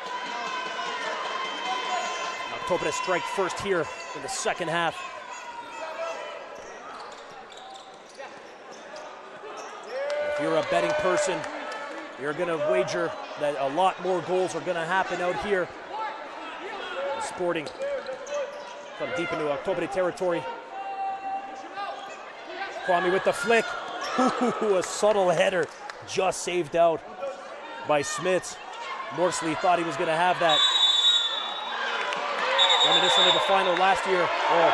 Octobre strike first here in the second half. If you're a betting person, you're going to wager that a lot more goals are going to happen out here. Sporting come deep into Octobre territory. Kwame with the flick. Ooh, a subtle header just saved out by Smith. Morsley thought he was going to have that. Reminiscent of the final last year. Oh.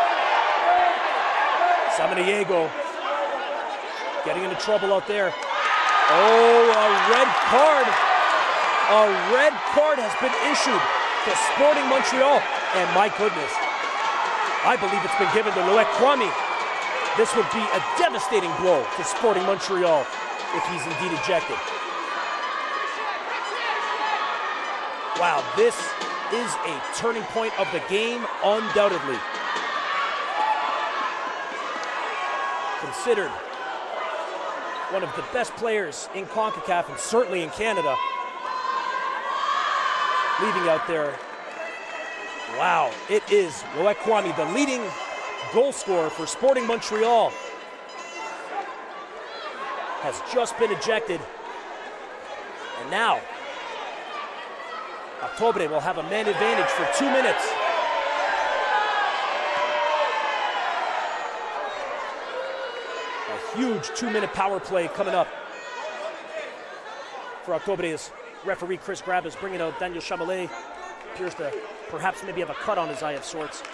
Samaniego getting into trouble out there. Oh, a red card. A red card has been issued to Sporting Montreal. And my goodness, I believe it's been given to Loic Kwame. This would be a devastating blow to Sporting Montreal if he's indeed ejected. Wow, this is a turning point of the game, undoubtedly. Considered one of the best players in CONCACAF and certainly in Canada, leaving out there. Wow, it is Loic Kwame, the leading goal scorer for Sporting Montreal, has just been ejected. And now, Octobre will have a man advantage for two minutes. A huge two-minute power play coming up for Octobre as referee Chris Grab is bringing out Daniel Chamelet. Appears to perhaps maybe have a cut on his eye of sorts.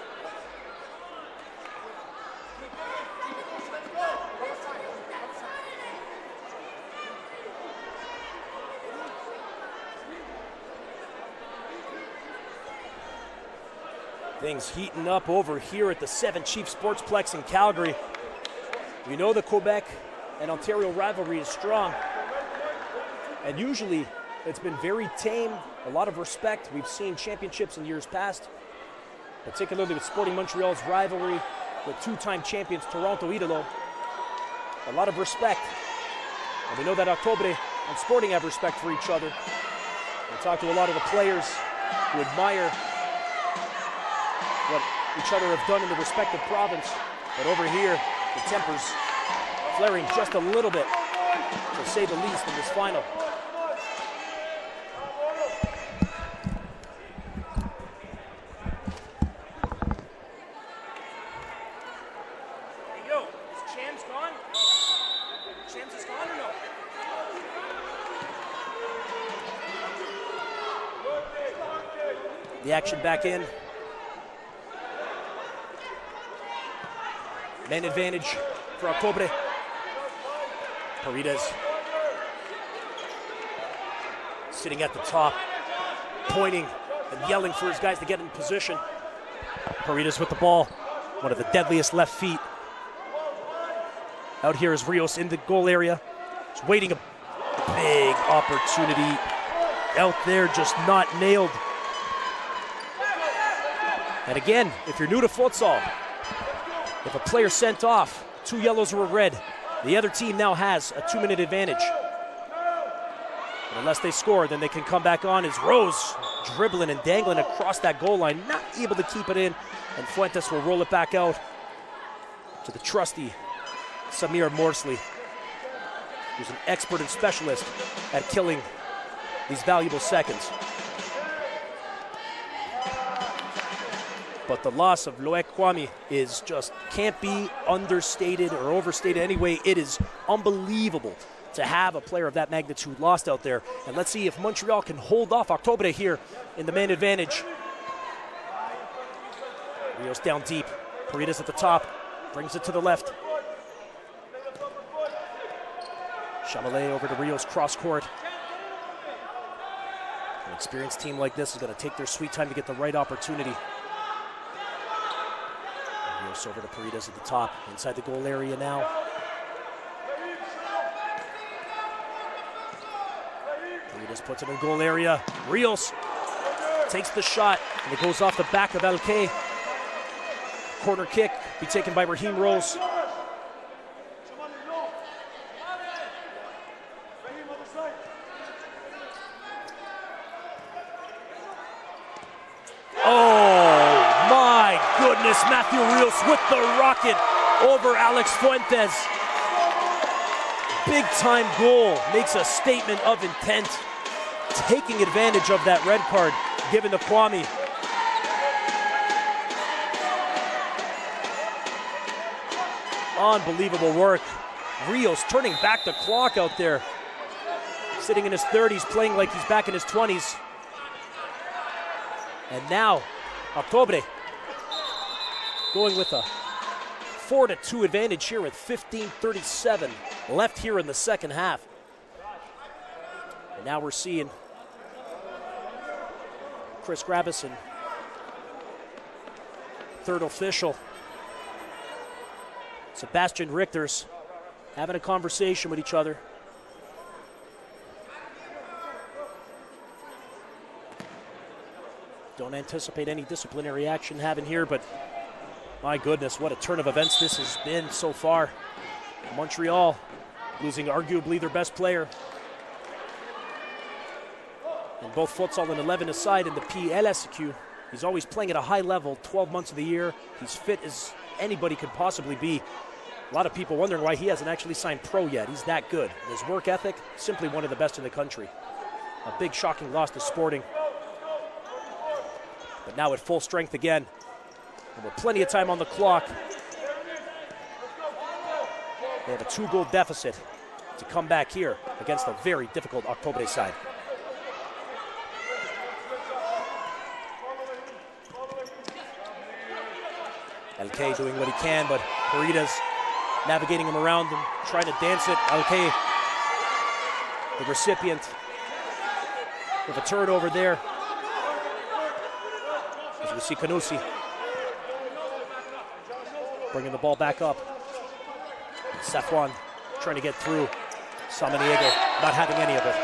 Things heating up over here at the Seven Chief Sportsplex in Calgary. We know the Quebec and Ontario rivalry is strong, and usually it's been very tame, a lot of respect. We've seen championships in years past, particularly with Sporting Montreal's rivalry with two-time champions Toronto Idolo. A lot of respect, and we know that Octobre and Sporting have respect for each other. We talked to a lot of the players who admire what each other have done in the respective province. But over here, the tempers flaring just a little bit, to say the least, in this final. Hey, yo, is Chams gone? Chams is gone or no? The action back in. Man advantage for Octobre. Paredes sitting at the top, pointing and yelling for his guys to get in position. Paredes with the ball, one of the deadliest left feet. Out here is Rios in the goal area. He's waiting a big opportunity. Out there, just not nailed. And again, if you're new to futsal, if a player sent off, two yellows or a red, the other team now has a two-minute advantage. And unless they score, then they can come back on as Rose dribbling and dangling across that goal line, not able to keep it in, and Fuentes will roll it back out to the trusty Samir Morsley, who's an expert and specialist at killing these valuable seconds. But the loss of Loic Kwame is just, can't be understated or overstated anyway. It is unbelievable to have a player of that magnitude lost out there. And let's see if Montreal can hold off Octobre here in the man advantage. Rios down deep. Paredes at the top. Brings it to the left. Chamelet over to Rios cross court. experienced team like this is going to take their sweet time to get the right opportunity. Rios over to Paredes at the top, inside the goal area now. Paredes puts it in the goal area. Rios takes the shot, and it goes off the back of L K. Corner kick be taken by Raheem Rose. Oh my goodness, Matthew Rios with the rocket over Alex Fuentes. Big time goal, makes a statement of intent, taking advantage of that red card given to Kwame. Unbelievable work. Rios turning back the clock out there. Sitting in his thirties, playing like he's back in his twenties. And now, Octobre going with a four to two advantage here with fifteen thirty-seven left here in the second half. And now we're seeing Chris Grabison, third official. Sebastian Richters having a conversation with each other. Don't anticipate any disciplinary action having here, but my goodness, what a turn of events this has been so far. Montreal losing arguably their best player. And both Futsal and eleven aside in the P L S Q. He's always playing at a high level, twelve months of the year. He's fit as anybody could possibly be. A lot of people wondering why he hasn't actually signed pro yet. He's that good. His work ethic, simply one of the best in the country. A big shocking loss to Sporting. But now at full strength again. And with plenty of time on the clock. They have a two-goal deficit to come back here against a very difficult Octobre side. L K doing what he can, but Paredes navigating him around and trying to dance it. L K, the recipient, with a turnover there. As we see Canusi bringing the ball back up. Safwan trying to get through. Samaniego not having any of it.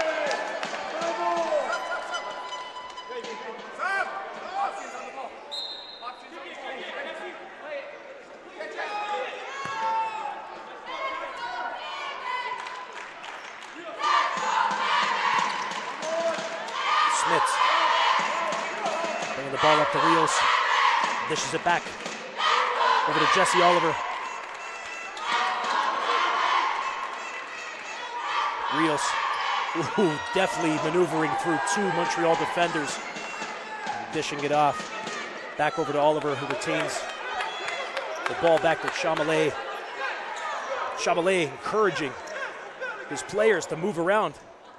Smits bringing the ball up to Rios. Dishes it back over to Jesse Oliver. Rios, ooh, definitely maneuvering through two Montreal defenders. And dishing it off. Back over to Oliver, who retains the ball back to Chamelet. Chamelet encouraging his players to move around.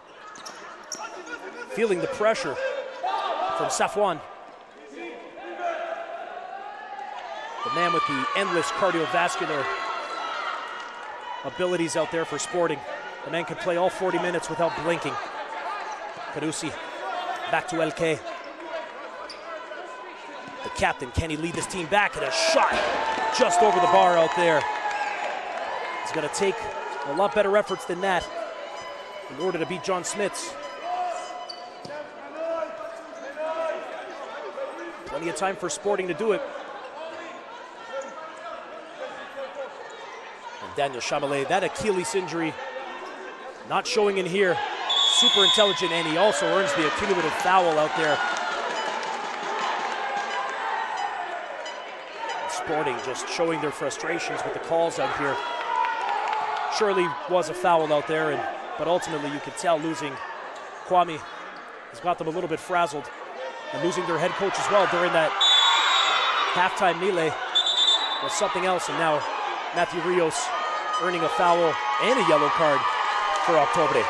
Feeling the pressure from Safwan. The man with the endless cardiovascular abilities out there for Sporting. The man can play all forty minutes without blinking. Carusi back to L K. The captain, can he lead this team back? And a shot just over the bar out there. It's going to take a lot better efforts than that in order to beat John Smits. Plenty of time for Sporting to do it. And Daniel Chamelet, that Achilles injury not showing in here. Super intelligent, and he also earns the accumulative foul out there. And Sporting just showing their frustrations with the calls out here. Surely was a foul out there, and but ultimately you could tell losing Kwame has got them a little bit frazzled. And losing their head coach as well during that halftime melee was something else. And now Matthew Rios earning a foul and a yellow card for Octobre.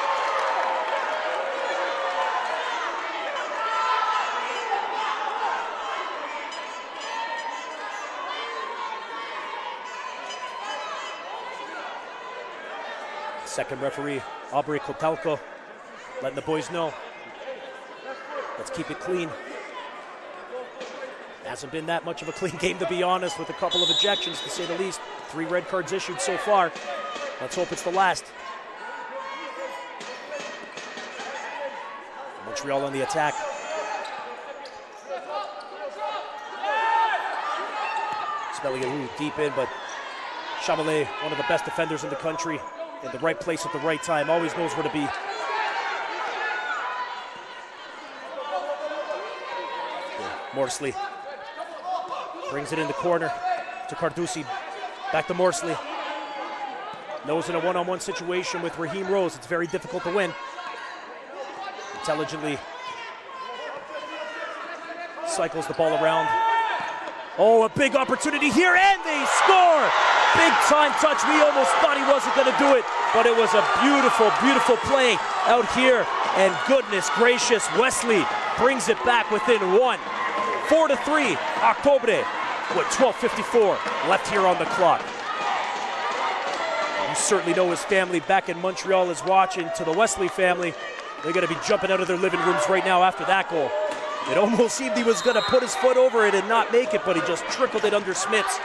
Second referee, Aubrey Kotalko, letting the boys know Let's keep it clean. Hasn't been that much of a clean game, to be honest, with a couple of ejections, to say the least. Three red cards issued so far. Let's hope it's the last. Montreal on the attack. Smelling it deep in, but Chamelet, one of the best defenders in the country, in the right place at the right time, always knows where to be. Morsley brings it in the corner to Carducci. Back to Morsley. Knows in a one-on-one situation with Raheem Rose, it's very difficult to win. Intelligently cycles the ball around. Oh, a big opportunity here, and they score! Big time touch. We almost thought he wasn't going to do it, but it was a beautiful, beautiful play out here. And goodness gracious, Wesley brings it back within one. Four to three, Octobre, with twelve fifty-four left here on the clock. You certainly know his family back in Montreal is watching. To the Wesley family, they're going to be jumping out of their living rooms right now after that goal. It almost seemed he was going to put his foot over it and not make it, but he just trickled it under Smits.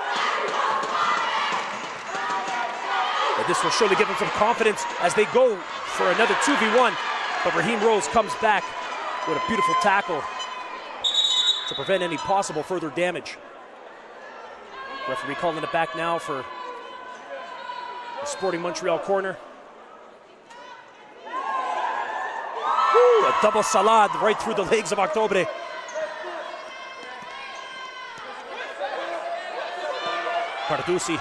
But this will surely give him some confidence as they go for another two v one. But Raheem Rose comes back with a beautiful tackle to prevent any possible further damage. Referee calling it back now for the Sporting Montreal corner. Woo, a double salade right through the legs of Octobre. Carducci.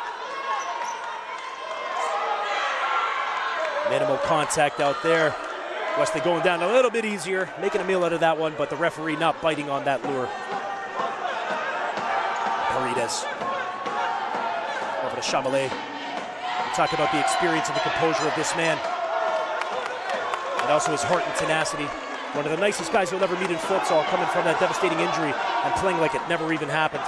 Minimal contact out there. Wesley going down a little bit easier, making a meal out of that one, but the referee not biting on that lure. Paredes. Over to Chamelet. We talk about the experience and the composure of this man. And also his heart and tenacity. One of the nicest guys you'll ever meet in futsal, coming from that devastating injury and playing like it never even happened.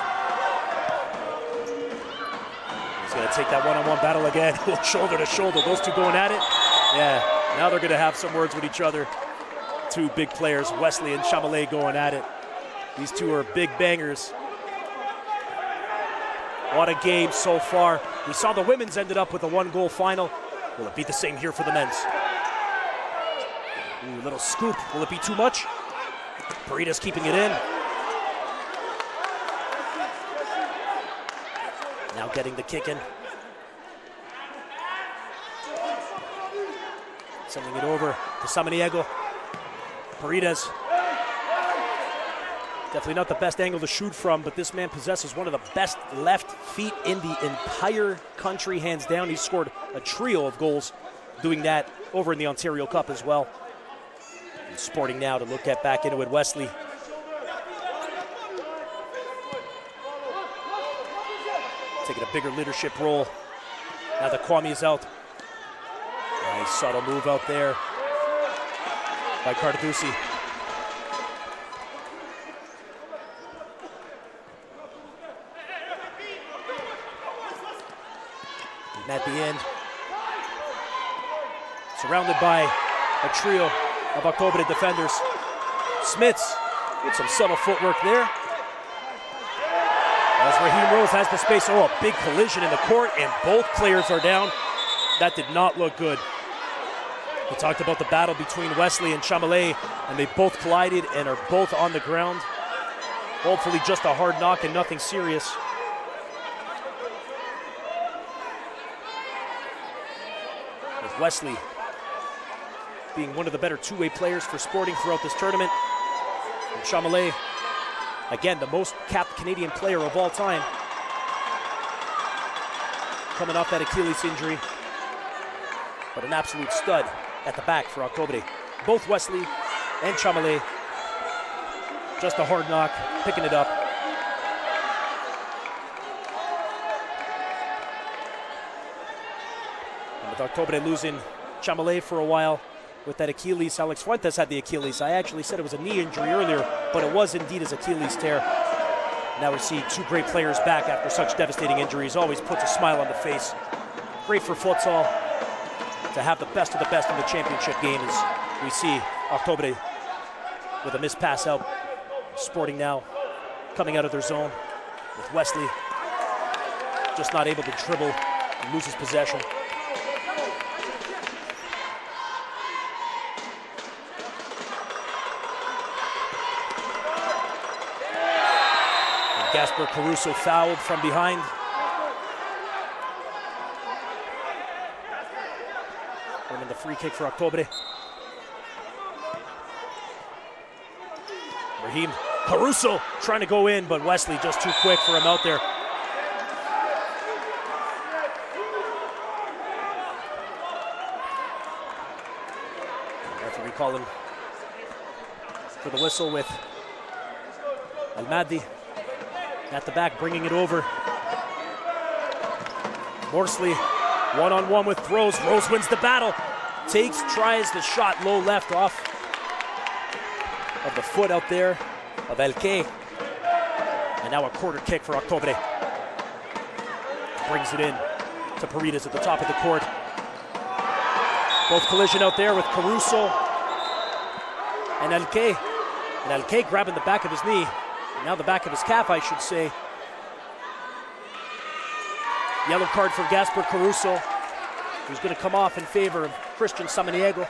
He's going to take that one-on-one battle again, shoulder to shoulder. Those two going at it. Yeah, now they're going to have some words with each other. Two big players, Wesley and Chamelet, going at it. These two are big bangers. What a game so far. We saw the women's ended up with a one-goal final. Will it be the same here for the men's? Ooh, little scoop. Will it be too much? Paredes keeping it in. Now getting the kick in. Sending it over to Samaniego. Paredes. Definitely not the best angle to shoot from, but this man possesses one of the best left feet in the entire country, hands down. He's scored a trio of goals doing that over in the Ontario Cup as well. And Sporting now to look at back into it. Wesley. Taking a bigger leadership role. Now that Kwame is out. Nice subtle move out there by Carducci. And at the end, surrounded by a trio of Octobre defenders. Smits with some subtle footwork there. As Raheem Rose has the space. Oh, a big collision in the court, and both players are down. That did not look good. We talked about the battle between Wesley and Chamelet, and they both collided and are both on the ground. Hopefully just a hard knock and nothing serious. With Wesley being one of the better two-way players for Sporting throughout this tournament. And Chamelet, again, the most capped Canadian player of all time. Coming off that Achilles injury. But an absolute stud at the back for Octobre. Both Wesley and Chamelet. Just a hard knock, picking it up. And with Octobre losing Chamelet for a while with that Achilles, Alex Fuentes had the Achilles. I actually said it was a knee injury earlier, but it was indeed his Achilles tear. Now we see two great players back after such devastating injuries. Always puts a smile on the face. Great for futsal to have the best of the best in the championship game, as we see Octobre with a missed pass out. Sporting now coming out of their zone with Wesley just not able to dribble and loses possession. And Gasper Caruso fouled from behind. And then the free kick for Octobre. Raheem Caruso trying to go in, but Wesley just too quick for him out there. Referee calling for the whistle with Almadi at the back, bringing it over. Morsley one-on-one with Rose. Rose wins the battle. Takes, tries the shot low left off of the foot out there of Elke. And now a quarter kick for Octobre. Brings it in to Paredes at the top of the court. Both collision out there with Caruso and Elke. And Elke grabbing the back of his knee. Now the back of his calf, I should say. Yellow card for Gasper Caruso, who's going to come off in favor of Christian Samaniego.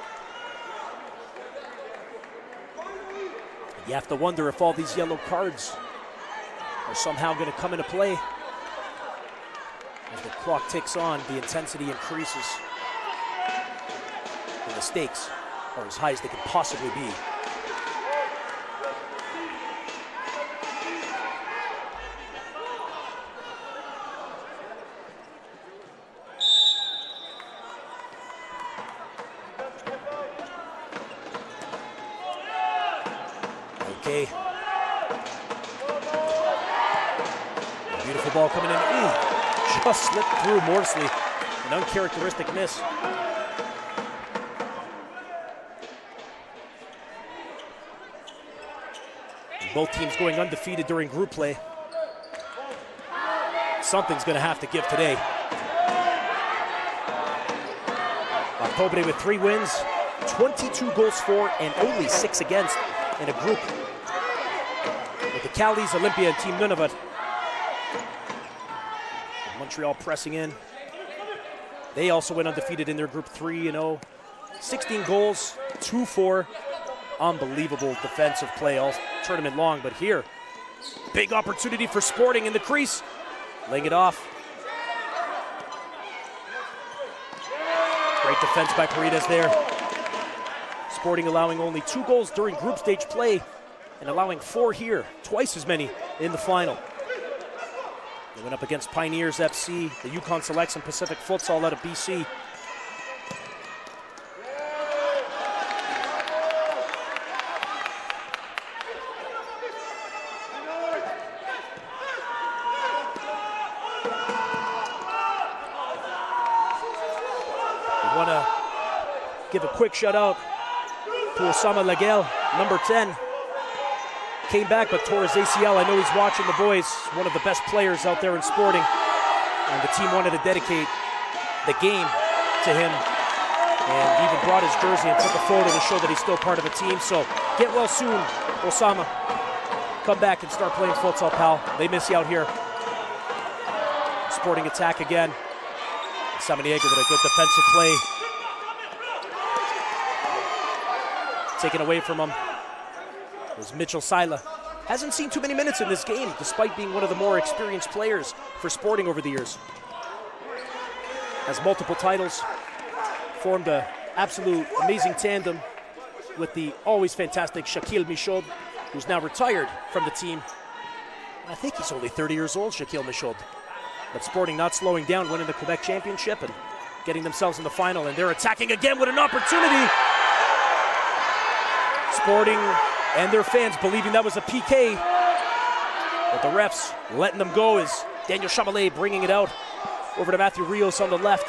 You have to wonder if all these yellow cards are somehow going to come into play. As the clock ticks on, the intensity increases. And the stakes are as high as they can possibly be. Okay. Beautiful ball coming in. Ooh, just slipped through Morsley. An uncharacteristic miss. And both teams going undefeated during group play. Something's going to have to give today. Octobre with three wins, twenty-two goals for, and only six against in a group with the Callies, Olympia, and Team Nunavut. And Montreal pressing in. They also went undefeated in their group three and oh. sixteen goals, two four. Unbelievable defensive play all tournament long, but here, big opportunity for Sporting in the crease. Laying it off. Great defense by Paredes there. Sporting allowing only two goals during group stage play and allowing four here, twice as many in the final. They went up against Pioneers F C, the Yukon Selects, and Pacific Futsal out of B C. We want to give a quick shout out to Osama Laguel, number ten. Came back but tore his A C L. I know he's watching the boys. One of the best players out there in Sporting. And the team wanted to dedicate the game to him. And even brought his jersey and took a photo to show that he's still part of the team. So get well soon, Osama. Come back and start playing futsal, pal. They miss you out here. Sporting attack again. Samaniego with a good defensive play. Taken away from him was Mitchell Sila. Hasn't seen too many minutes in this game, despite being one of the more experienced players for Sporting over the years. Has multiple titles, formed an absolute amazing tandem with the always fantastic Shaquille Michaud, who's now retired from the team. I think he's only thirty years old, Shaquille Michaud. But Sporting not slowing down, winning the Quebec championship and getting themselves in the final, and they're attacking again with an opportunity. Sporting and their fans believing that was a P K. But the refs letting them go as Daniel Chamalet bringing it out over to Matthew Rios on the left.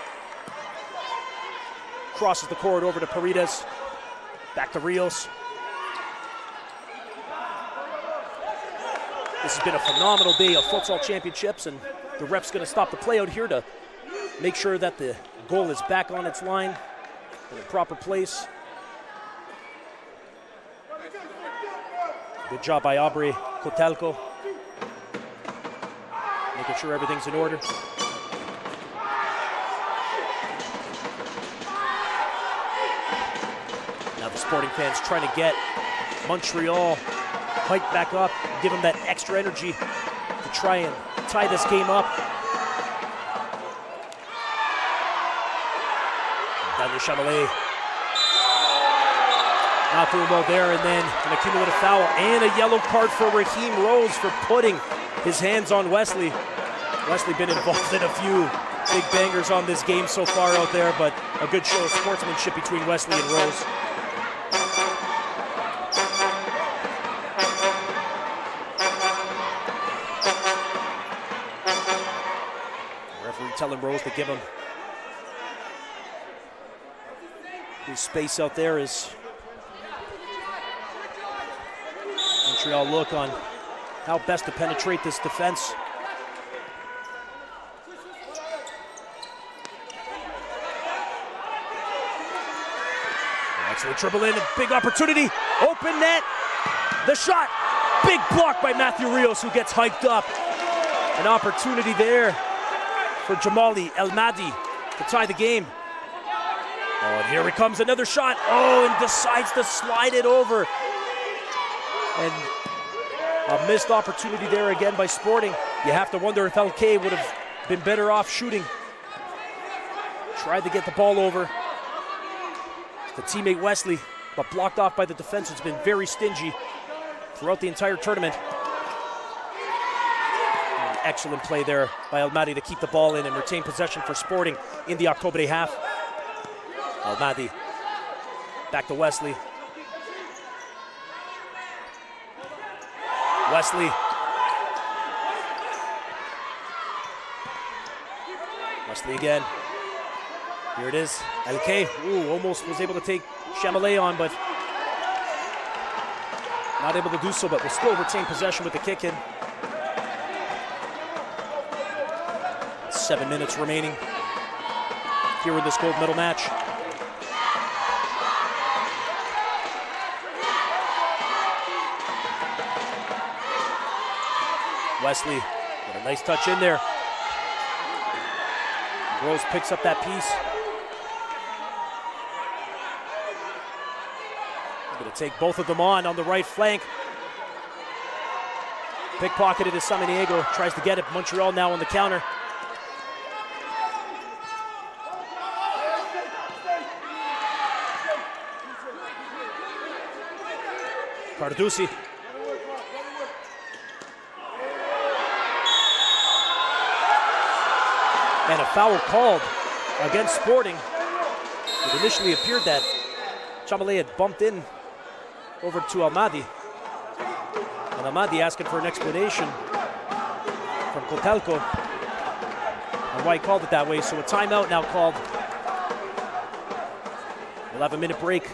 Crosses the court over to Paredes. Back to Rios. This has been a phenomenal day of futsal championships, and the ref's going to stop the play out here to make sure that the goal is back on its line in the proper place. Good job by Aubrey Kotelko. Making sure everything's in order. Now the Sporting fans trying to get Montreal hyped back up, give them that extra energy to try and tie this game up. Daniel Chamelet not doing well there, and then an accumulative foul and a yellow card for Raheem Rose for putting his hands on Wesley. Wesley been involved in a few big bangers on this game so far out there, but a good show of sportsmanship between Wesley and Rose. Referee telling Rose to give him his space out there as Montreal look on how best to penetrate this defense. Actually dribble in, a big opportunity, open net, the shot, big block by Matthew Rios, who gets hyped up. An opportunity there for Jamali El-Mahdi to tie the game. Oh, and here it comes, another shot. Oh, and decides to slide it over. And a missed opportunity there again by Sporting. You have to wonder if L K would have been better off shooting. Tried to get the ball over. The teammate Wesley, but blocked off by the defense. It's been very stingy throughout the entire tournament. An excellent play there by El-Mahdi to keep the ball in and retain possession for Sporting in the October half. El-Mahdi back to Wesley. Wesley. Wesley again. Here it is. L K, ooh, almost was able to take Chamelet on, but not able to do so, but will still retain possession with the kick in. Seven minutes remaining here in this gold medal match. Wesley with a nice touch in there. Rose picks up that piece. Going to take both of them on on the right flank. Pickpocketed as Samaniego tries to get it. Montreal now on the counter. Carducci. And a foul called against Sporting. It initially appeared that Chamelet had bumped in over to El-Mahdi. And El-Mahdi asking for an explanation from Kotelko on why he called it that way. So a timeout now called. We'll have a minute break.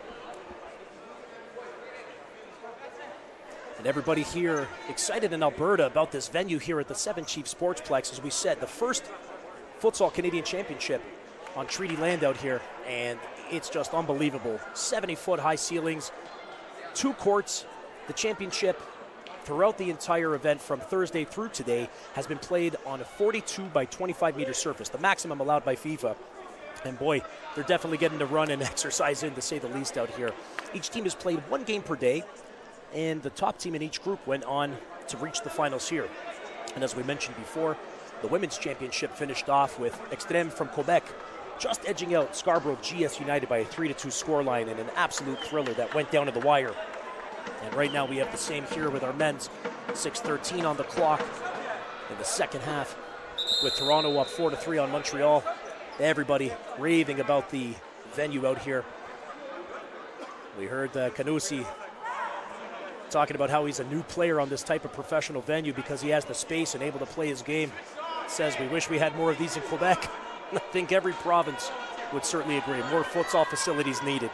And everybody here excited in Alberta about this venue here at the Seven Chiefs Sportsplex. As we said, the first Futsal Canadian Championship on treaty land out here, and it's just unbelievable. seventy foot high ceilings, two courts. The championship throughout the entire event from Thursday through today has been played on a forty-two by twenty-five meter surface, the maximum allowed by FIFA. And boy, they're definitely getting to run and exercise in, to say the least, out here. Each team has played one game per day, and the top team in each group went on to reach the finals here. And as we mentioned before, the women's championship finished off with Extreme from Quebec just edging out Scarborough G S United by a three to two scoreline in an absolute thriller that went down to the wire. And right now we have the same here with our men's. six thirteen on the clock in the second half, with Toronto up four to three on Montreal. Everybody raving about the venue out here. We heard uh, Canusi talking about how he's a new player on this type of professional venue because he has the space and able to play his game. Says we wish we had more of these in Quebec. I think every province would certainly agree. More futsal facilities needed.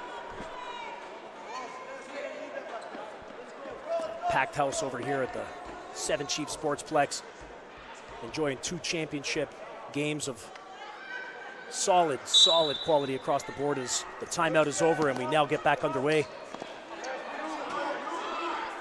Packed house over here at the Seven Chiefs Sportsplex. Enjoying two championship games of solid, solid quality across the board as the timeout is over and we now get back underway.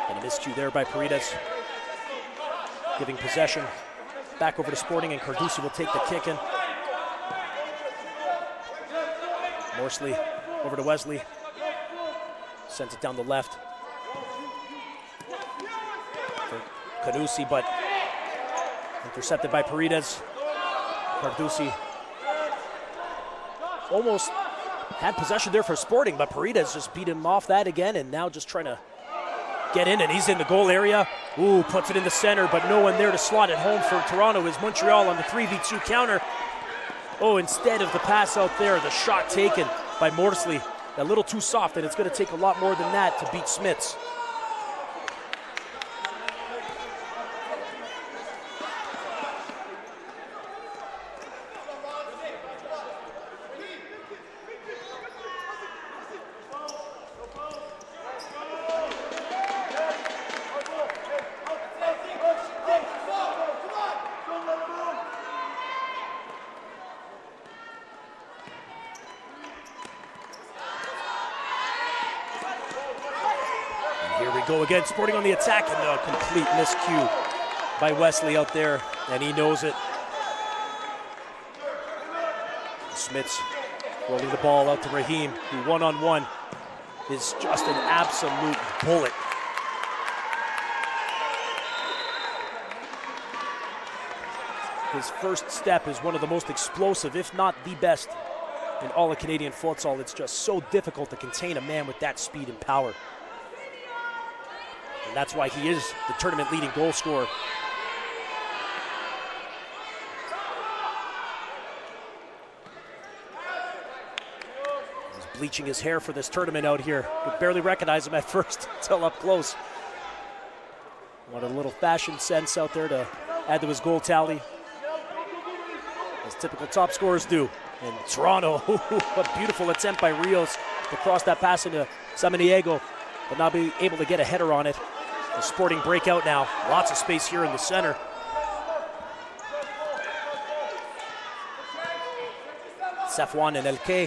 And a miscue there by Paredes. Giving possession back over to Sporting, and Carducci will take the kick in. Morsley over to Wesley. Sends it down the left for Carducci, but intercepted by Paredes. Carducci almost had possession there for Sporting, but Paredes just beat him off that again, and now just trying to get in, and he's in the goal area. Ooh, puts it in the center, but no one there to slot it home for Toronto is Montreal on the three v two counter. Oh, instead of the pass out there, the shot taken by Morsley. A little too soft, and it's going to take a lot more than that to beat Smits. Go again, Sporting on the attack, and a complete miscue by Wesley out there, and he knows it. Smits rolling the ball out to Raheem, who one-on-one is just an absolute bullet. His first step is one of the most explosive, if not the best, in all of Canadian futsal. It's just so difficult to contain a man with that speed and power. And that's why he is the tournament leading goal scorer. He's bleaching his hair for this tournament out here. Could barely recognize him at first until up close. Wanted a little fashion sense out there to add to his goal tally, as typical top scorers do. And Toronto, what beautiful attempt by Rios to cross that pass into Samaniego, but not be able to get a header on it. The Sporting breakout now. Lots of space here in the center. Safwan and Elke.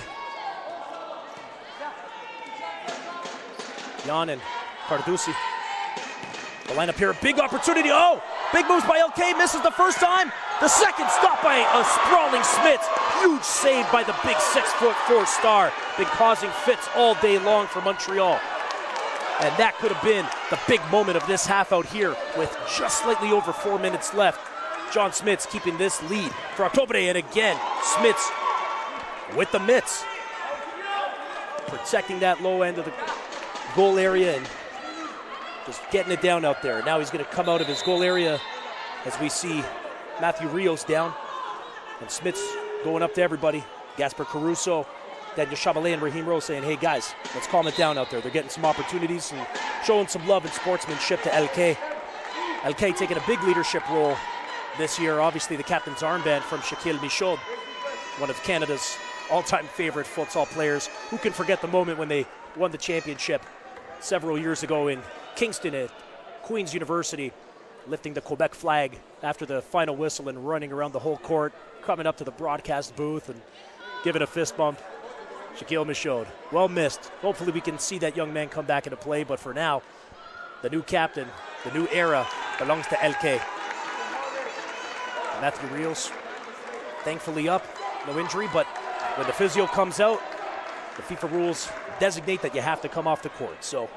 Jan and Carducci. The lineup here, a big opportunity. Oh, big moves by Elke, misses the first time. The second stop by a sprawling Smits. Huge save by the big six foot four star. Been causing fits all day long for Montreal. And that could have been the big moment of this half out here with just slightly over four minutes left. John Smits keeping this lead for October, and again, Smits with the mitts. Protecting that low end of the goal area and just getting it down out there. Now he's going to come out of his goal area as we see Matthew Rios down. And Smits going up to everybody. Gasper Caruso, Daniel Chabalet, and Raheem Rose saying, hey guys, let's calm it down out there. They're getting some opportunities and showing some love and sportsmanship to Elke. Elke taking a big leadership role this year. Obviously the captain's armband from Shaquille Michaud, one of Canada's all-time favorite futsal players. Who can forget the moment when they won the championship several years ago in Kingston at Queen's University, lifting the Quebec flag after the final whistle and running around the whole court, coming up to the broadcast booth and giving a fist bump. Shaquille Michaud, well missed. Hopefully we can see that young man come back into play, but for now, the new captain, the new era belongs to Elke. Matthew Rios, thankfully up, no injury, but when the physio comes out, the FIFA rules designate that you have to come off the court. So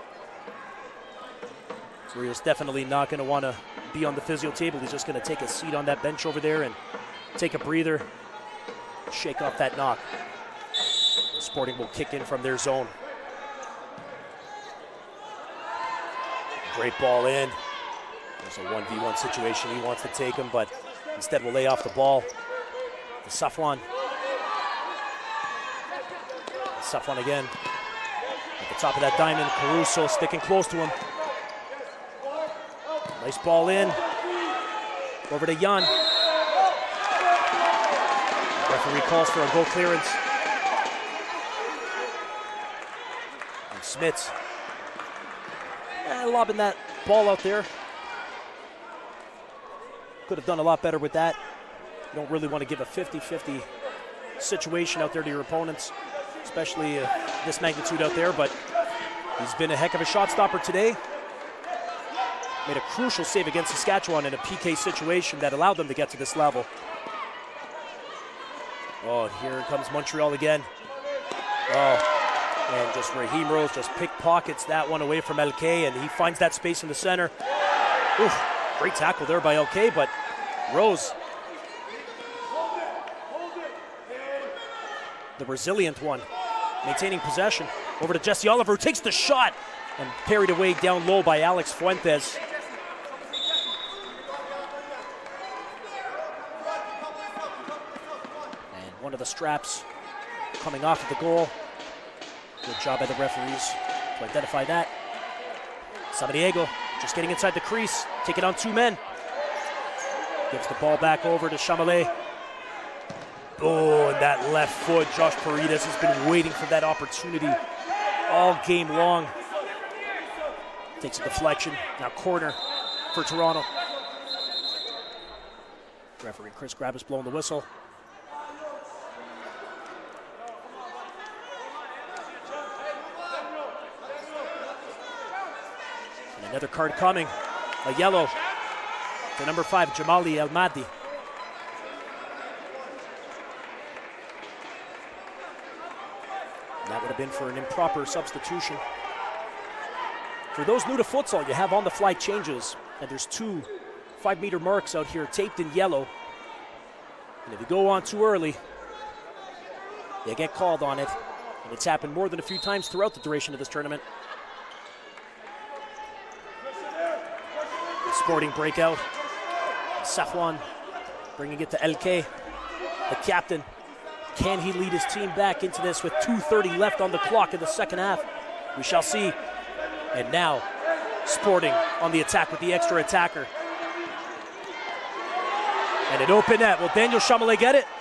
Rios definitely not going to want to be on the physio table. He's just going to take a seat on that bench over there and take a breather, shake off that knock. Sporting will kick in from their zone. Great ball in. There's a one v one situation. He wants to take him, but instead will lay off the ball. The Safwan. Safwan again. At the top of that diamond, Caruso sticking close to him. Nice ball in. Over to Jan. Referee calls for a goal clearance. And Smits eh, lobbing that ball out there. Could have done a lot better with that. You don't really want to give a fifty fifty situation out there to your opponents, especially uh, this magnitude out there, but he's been a heck of a shot stopper today. made a crucial save against Saskatchewan in a P K situation that allowed them to get to this level. Oh, here comes Montreal again. Oh, and just Raheem Rose just pickpockets that one away from L K, and he finds that space in the center. Oof, great tackle there by L K, but Rose, the resilient one, maintaining possession. Over to Jesse Oliver, who takes the shot and parried away down low by Alex Fuentes. And one of the straps coming off of the goal. Good job by the referees to identify that. Samaniego just getting inside the crease, taking on two men. Gives the ball back over to Chamelet. Oh, and that left foot. Josh Paredes has been waiting for that opportunity all game long. Takes a deflection. Now corner for Toronto. Referee Chris Grabbis blowing the whistle. And another card coming. A yellow to number five, Jamali El-Mahdi. That would have been for an improper substitution. For those new to futsal, you have on-the-fly changes, and there's two five-meter marks out here taped in yellow. And if you go on too early, you get called on it. And it's happened more than a few times throughout the duration of this tournament. Sporting breakout. Safwan bringing it to L K, the captain. Can he lead his team back into this with two thirty left on the clock in the second half? We shall see. And now, Sporting on the attack with the extra attacker. And an open net. Will Daniel Chamelet get it?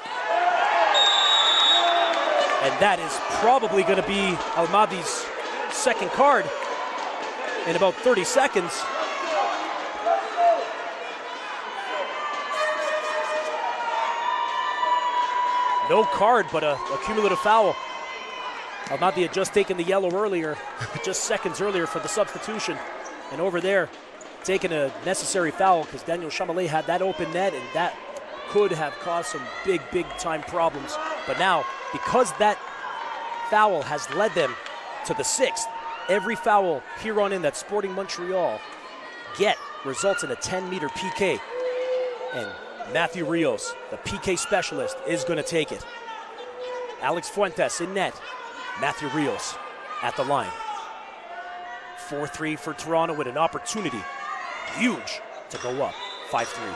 And that is probably going to be El-Mahdi's second card in about thirty seconds. No card, but a, a cumulative foul. El-Mahdi had just taken the yellow earlier, just seconds earlier for the substitution. And over there, taking a necessary foul because Daniel Chamelet had that open net, and that could have caused some big, big time problems. But now, because that foul has led them to the sixth, every foul here on in that Sporting Montreal get results in a ten meter P K. And Matthew Rios, the P K specialist, is going to take it. Alex Fuentes in net. Matthew Rios at the line. four three for Toronto with an opportunity, huge, to go up five three.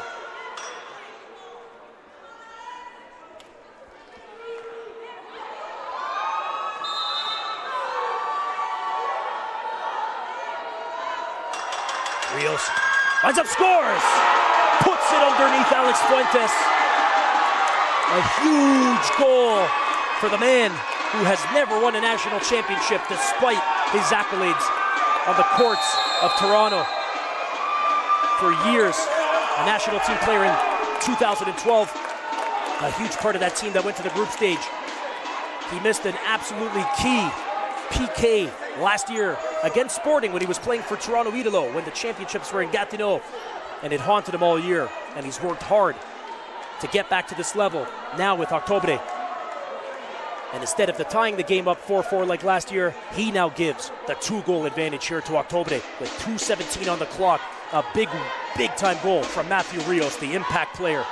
Rios lines up, scores! Puts it underneath Alex Fuentes. A huge goal for the man who has never won a national championship despite his accolades on the courts of Toronto. For years, a national team player in two thousand twelve, a huge part of that team that went to the group stage. He missed an absolutely key P K last year against Sporting when he was playing for Toronto Idolo when the championships were in Gatineau, and it haunted him all year, and he's worked hard to get back to this level now with Octobre. And instead of the tying the game up four four like last year, he now gives the two-goal advantage here to Octobre with two seventeen on the clock. A big, big-time goal from Matthew Rios, the impact player.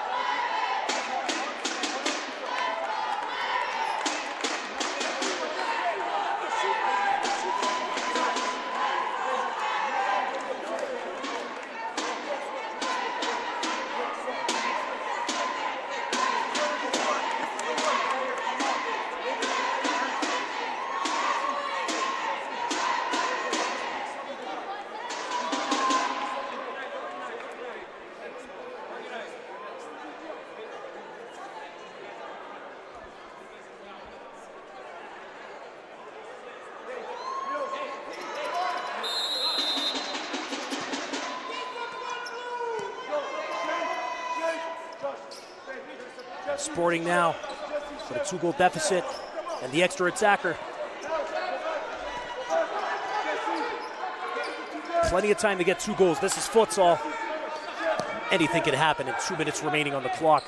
Sporting now with a two-goal deficit and the extra attacker. Plenty of time to get two goals. This is futsal. Anything can happen in two minutes remaining on the clock.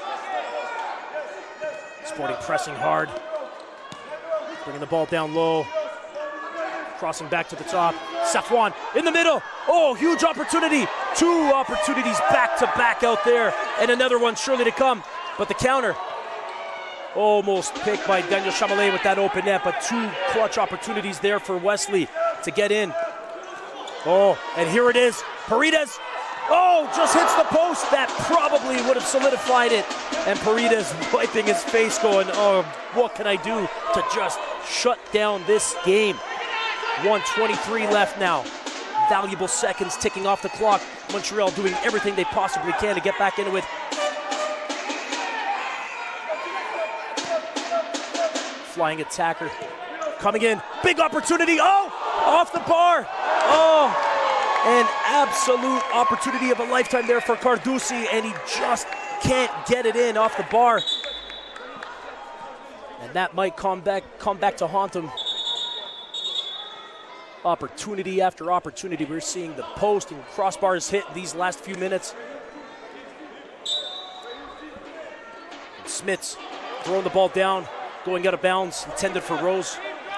Sporting pressing hard. Bringing the ball down low. Crossing back to the top. Safwan in the middle. Oh, huge opportunity. Two opportunities back to back out there. And another one surely to come. But the counter almost picked by Daniel Chamelet with that open net. But two clutch opportunities there for Wesley to get in. Oh, and here it is. Paredes. Oh, just hits the post. That probably would have solidified it. And Paredes wiping his face going, oh, what can I do to just shut down this game? one twenty-three left now. Valuable seconds ticking off the clock. Montreal doing everything they possibly can to get back into it. Flying attacker coming in. Big opportunity. Oh, off the bar. Oh. An absolute opportunity of a lifetime there for Carducci, and he just can't get it in off the bar. And that might come back, come back to haunt him. Opportunity after opportunity. We're seeing the post and crossbars hit these last few minutes. And Smits throwing the ball down, going out of bounds, intended for Rose.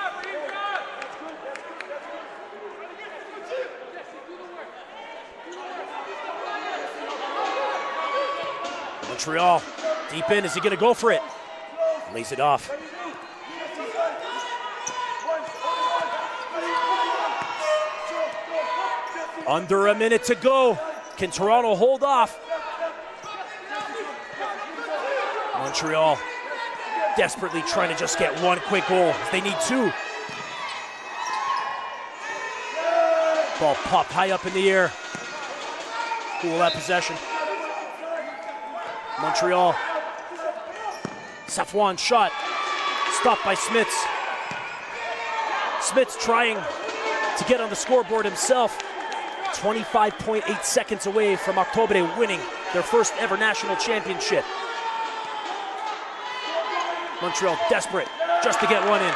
Montreal, deep in, is he gonna go for it? Lays it off. Under a minute to go. Can Toronto hold off? Montreal desperately trying to just get one quick goal. They need two. Ball popped high up in the air. Who will have possession? Montreal. Safwan shot. Stopped by Smits. Smits trying to get on the scoreboard himself. twenty-five point eight seconds away from Octobre winning their first ever national championship. Montreal desperate just to get one in.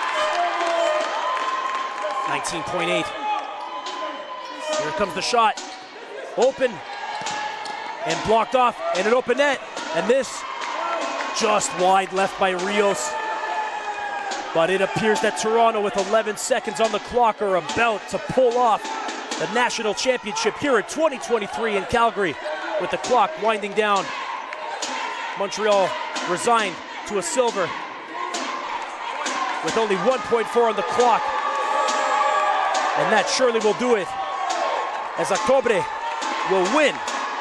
nineteen point eight. Here comes the shot. Open. And blocked off, and an open net. And this just wide left by Rios. But it appears that Toronto, with eleven seconds on the clock, are about to pull off the national championship here in twenty twenty-three in Calgary. With the clock winding down, Montreal resigned to a silver with only one point four on the clock. And that surely will do it, as Octobre will win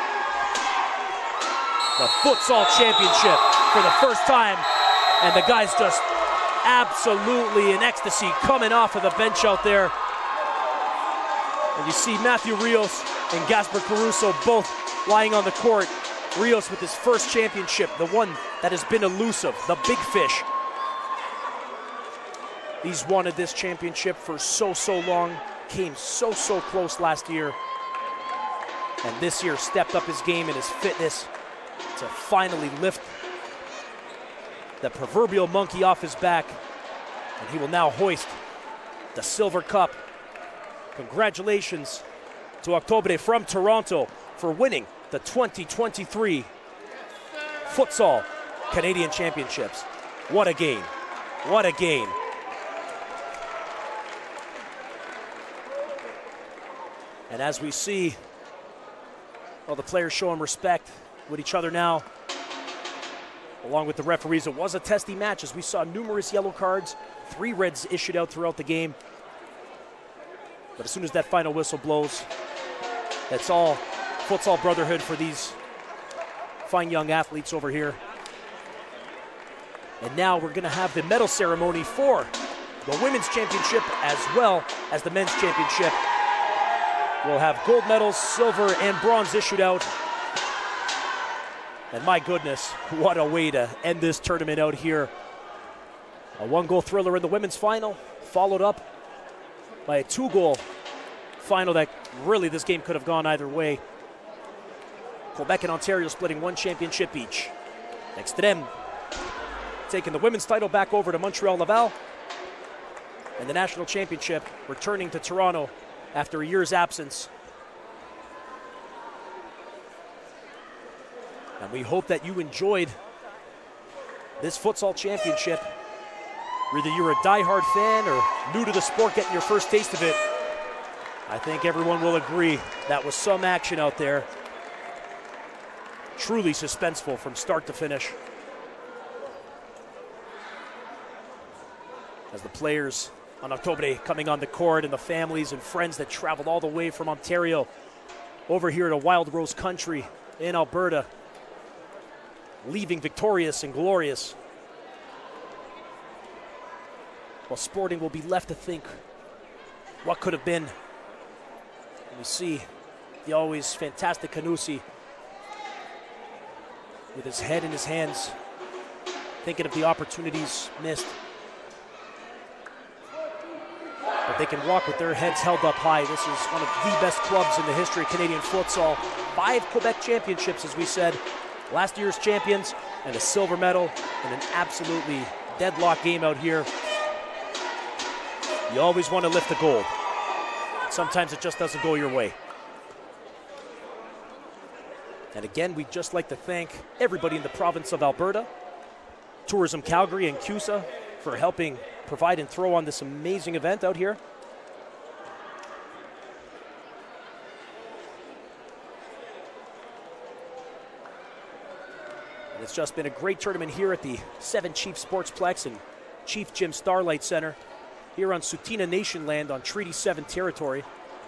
the futsal championship for the first time. And the guys just absolutely in ecstasy coming off of the bench out there. And you see Matthew Rios and Gasper Caruso both lying on the court. Rios with his first championship, the one that has been elusive, the big fish. He's wanted this championship for so, so long. Came so, so close last year. And this year stepped up his game and his fitness to finally lift the proverbial monkey off his back. And he will now hoist the silver cup. Congratulations to Octobre from Toronto for winning the twenty twenty-three Futsal Canadian Championships. What a game. What a game. And as we see, all the players showing respect with each other now, along with the referees. It was a testy match as we saw numerous yellow cards, three reds issued out throughout the game. But as soon as that final whistle blows, that's all futsal brotherhood for these fine young athletes over here. And now we're gonna have the medal ceremony for the women's championship as well as the men's championship. We'll have gold medals, silver, and bronze issued out. And my goodness, what a way to end this tournament out here. A one-goal thriller in the women's final, followed up by a two-goal final that really this game could have gone either way. Quebec and Ontario splitting one championship each. Next to them, taking the women's title back over to Montreal Laval. And the national championship returning to Toronto after a year's absence. And we hope that you enjoyed this futsal championship. Whether you're a diehard fan or new to the sport, getting your first taste of it, I think everyone will agree that was some action out there. Truly suspenseful from start to finish. As the players on October coming on the court and the families and friends that traveled all the way from Ontario over here to Wild Rose Country in Alberta, leaving victorious and glorious. While Sporting will be left to think what could have been. And we see the always fantastic Canusi with his head in his hands, thinking of the opportunities missed. But they can walk with their heads held up high. This is one of the best clubs in the history of Canadian futsal. Five Quebec championships, as we said. Last year's champions and a silver medal in an absolutely deadlock game out here. You always want to lift the gold. Sometimes it just doesn't go your way. And again, we'd just like to thank everybody in the province of Alberta, Tourism Calgary and C U S A for helping provide and throw on this amazing event out here. And it's just been a great tournament here at the Seven Chiefs Sportsplex and Chief Jim Starlight Center here on Tsuut'ina Nation land on Treaty seven territory.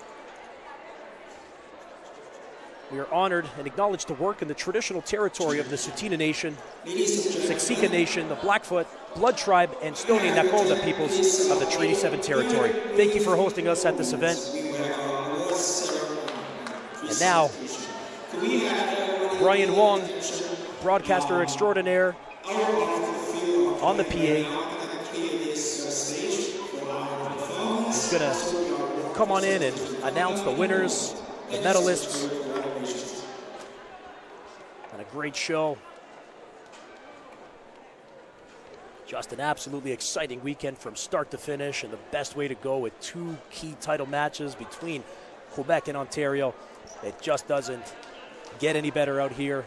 We are honored and acknowledged to work in the traditional territory of the Tsuut'ina Nation, Siksika Nation, the Blackfoot, Blood Tribe, and Stoney Nakoda peoples of the Treaty seven territory. Thank you for hosting us at this event. And now, Brian Wong, broadcaster extraordinaire, on the P A. He's going to come on in and announce the winners, the medalists. And a great show. Just an absolutely exciting weekend from start to finish, and the best way to go with two key title matches between Quebec and Ontario. It just doesn't get any better out here.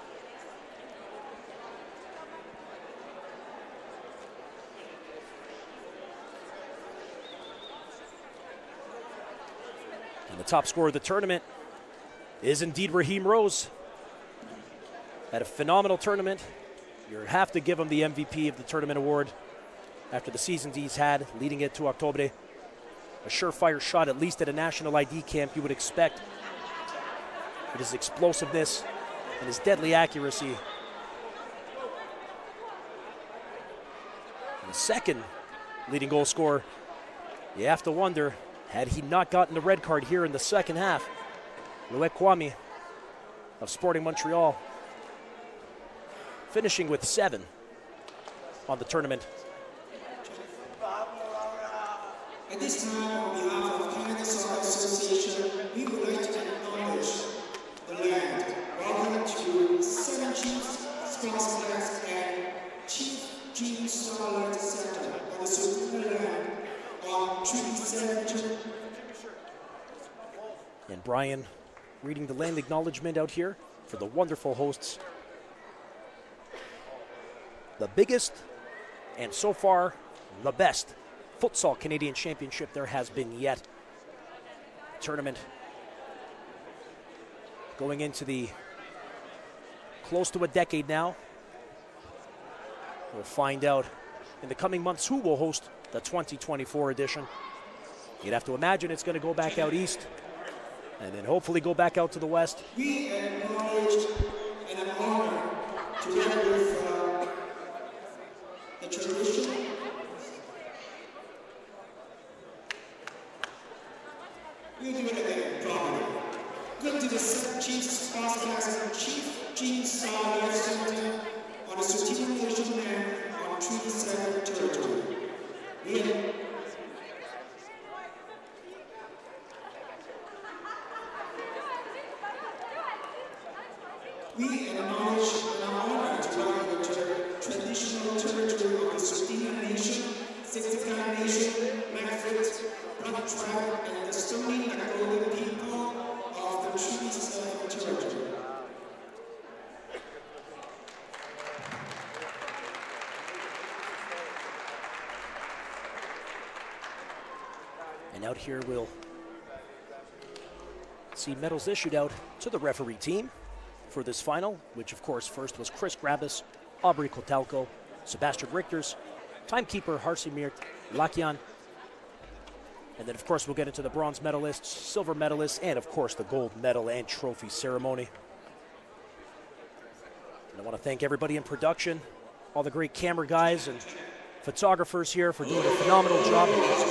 And the top scorer of the tournament is indeed Raheem Rose. Had a phenomenal tournament. You have to give him the M V P of the tournament award after the seasons he's had leading it to October. A surefire shot, at least at a national I D camp, you would expect. With his explosiveness and his deadly accuracy. And the second leading goal scorer, you have to wonder, had he not gotten the red card here in the second half, Louet Kwame of Sporting Montreal, finishing with seven on the tournament. At this time, on behalf of Canada Soccer Association, we would like to acknowledge the land. Welcome to Seven Chiefs Sportsplex and Chief Jim Starlight Center on the Tsuut'ina land on Treaty seven. And Brian reading the land acknowledgement out here for the wonderful hosts. The biggest, and so far, the best futsal Canadian championship there has been yet. Tournament going into the close to a decade now. We'll find out in the coming months who will host the twenty twenty-four edition. You'd have to imagine it's going to go back out east and then hopefully go back out to the west. We acknowledge and an honor to work with uh, the tradition. We'll do it again, properly. Good to the Seven Chiefs Sportsplex and Chief Jim Starlight Center on the Tsuut'ina Nation land on Treaty seven territory. We We acknowledge and are honored to welcome the traditional territory of the Tsuut'ina Nation sixty-five Nation, Blackfoot, Black Tribe, and the Stony and Golden people of the treaties of the territory. And out here we'll see medals issued out to the referee team for this final, which of course first was Chris Grabus, Aubrey Kotelko, Sebastian Richters, timekeeper Harsimir Lakian, and then of course we'll get into the bronze medalists, silver medalists, and of course the gold medal and trophy ceremony. And I want to thank everybody in production, all the great camera guys and photographers here for doing a phenomenal job.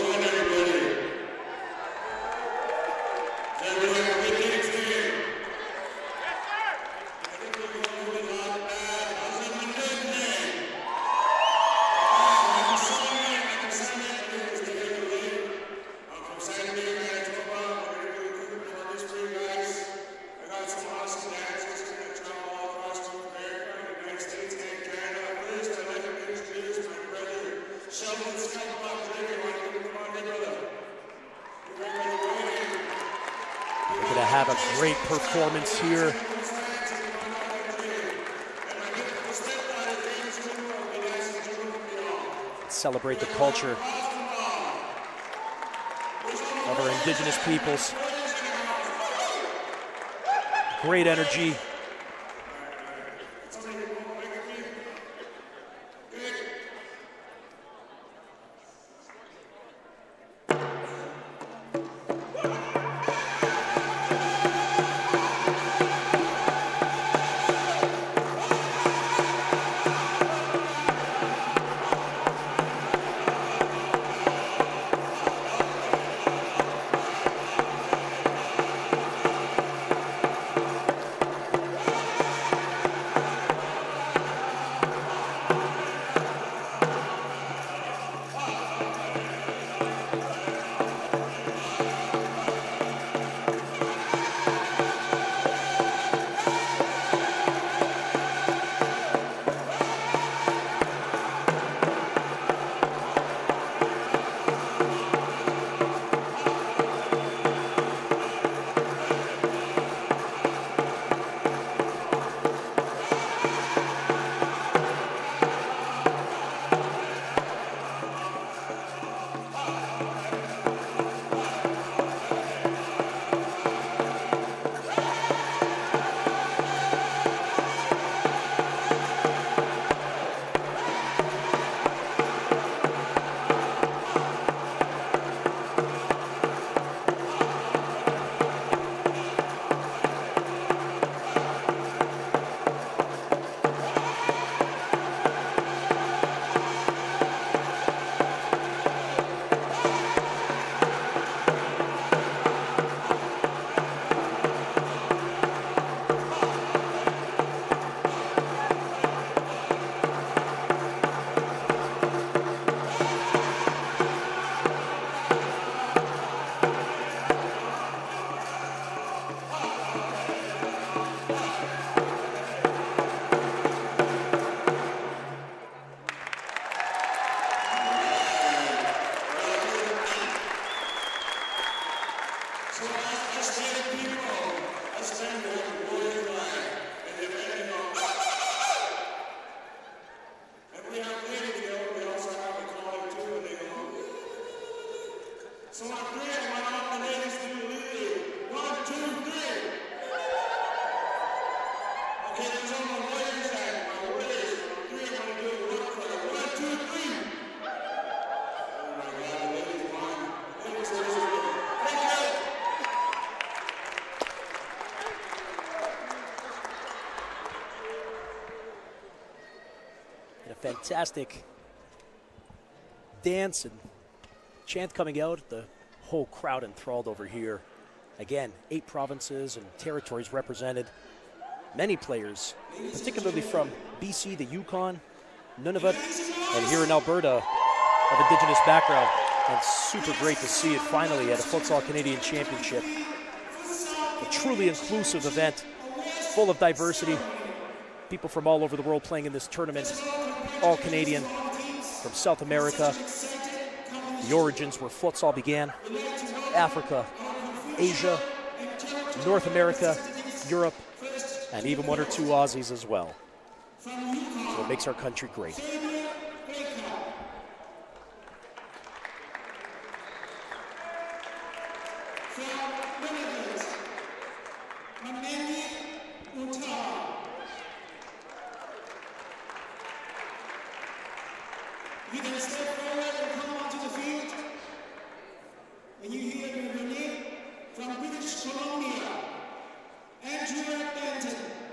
Have a great performance here. Celebrate the culture of our indigenous peoples. Great energy. Fantastic dance and chant coming out. The whole crowd enthralled over here. Again, eight provinces and territories represented. Many players, particularly from B C, the Yukon, Nunavut, and here in Alberta of Indigenous background. And super great to see it finally at a Futsal Canadian Championship. A truly inclusive event, full of diversity. People from all over the world playing in this tournament, all Canadian, from South America, the origins where futsal began, Africa, Asia, North America, Europe, and even one or two Aussies as well. So it makes our country great. You can step forward and come onto the field when you hear your name. From British Columbia, Andrew Benton.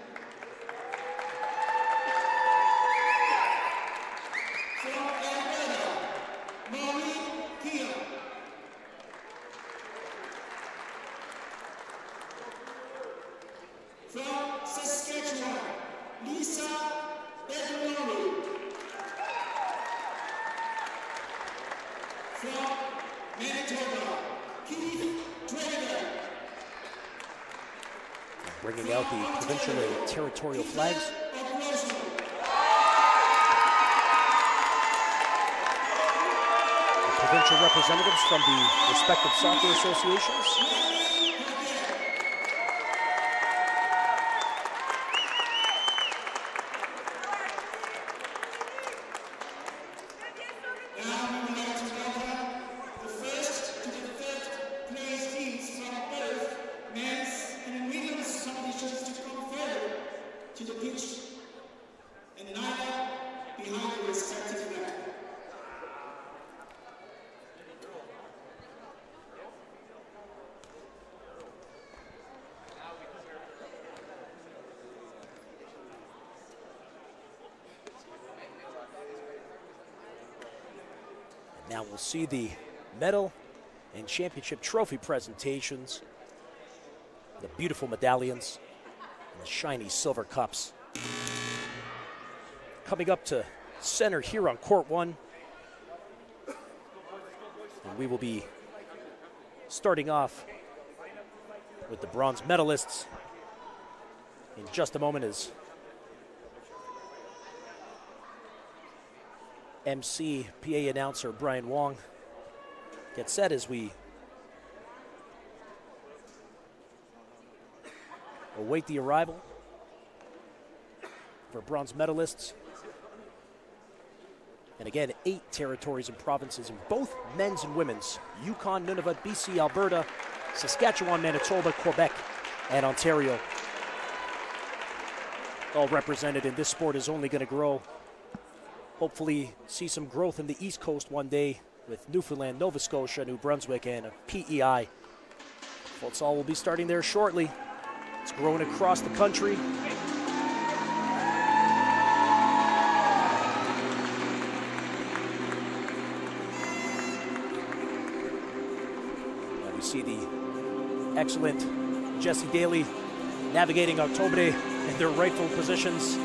From Alberta, Maureen Keel. From Saskatchewan, Lisa Bedlori. From Manitoba, Keith Drager. Bringing out the provincial and territorial flags. The provincial representatives from the respective soccer associations. Now we'll see the medal and championship trophy presentations, the beautiful medallions, and the shiny silver cups. Coming up to center here on court one, and we will be starting off with the bronze medalists in just a moment as M C, P A announcer Brian Wong gets set as we await the arrival for bronze medalists. And again, eight territories and provinces in both men's and women's: Yukon, Nunavut, B C, Alberta, Saskatchewan, Manitoba, Quebec, and Ontario. All represented, and this sport is only going to grow. Hopefully see some growth in the East Coast one day with Newfoundland, Nova Scotia, New Brunswick, and P E I. Futsal will be starting there shortly. It's growing across the country. And we see the excellent Jesse Daly navigating October in their rightful positions.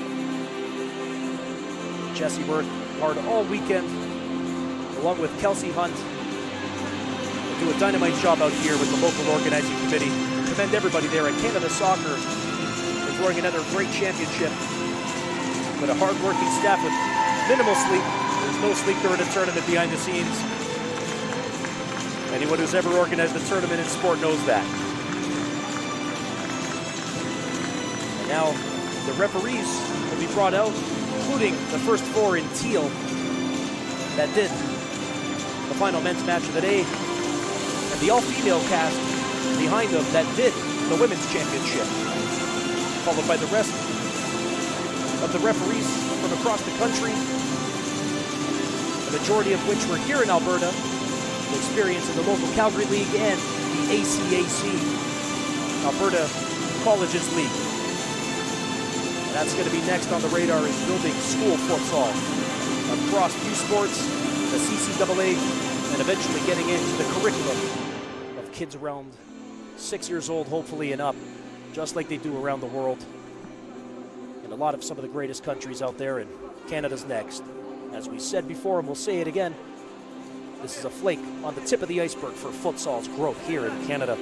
Jesse worked hard all weekend, along with Kelsey Hunt. They do a dynamite job out here with the local organizing committee. Commend everybody there at Canada Soccer for throwing another great championship. But a hard-working staff with minimal sleep. There's no sleep during a tournament behind the scenes. Anyone who's ever organized a tournament in sport knows that. And now the referees will be brought out, including the first four in teal that did the final men's match of the day, and the all-female cast behind them that did the women's championship, followed by the rest of the referees from across the country, the majority of which were here in Alberta, with experience in the local Calgary League and the A C A C, Alberta Colleges League. That's going to be next on the radar, is building school futsal across U Sports, the C C A A, and eventually getting into the curriculum of kids around six years old, hopefully, and up, just like they do around the world. In a lot of some of the greatest countries out there, and Canada's next. As we said before, and we'll say it again, this is a flake on the tip of the iceberg for futsal's growth here in Canada.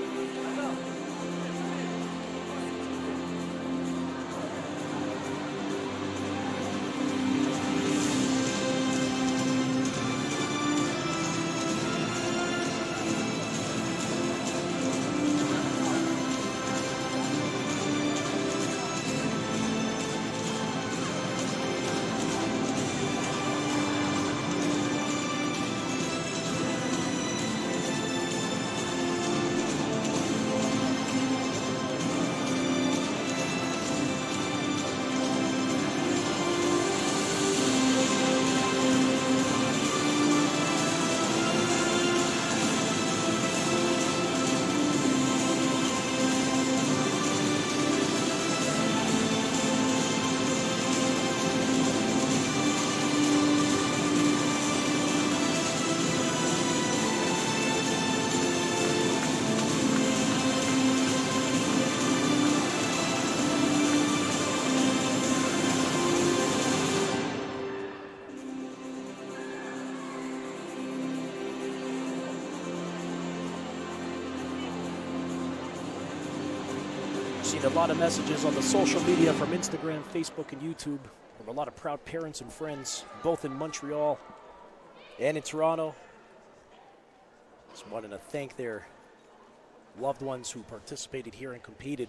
Seen a lot of messages on the social media from Instagram, Facebook, and YouTube from a lot of proud parents and friends, both in Montreal and in Toronto. Just wanted to thank their loved ones who participated here and competed.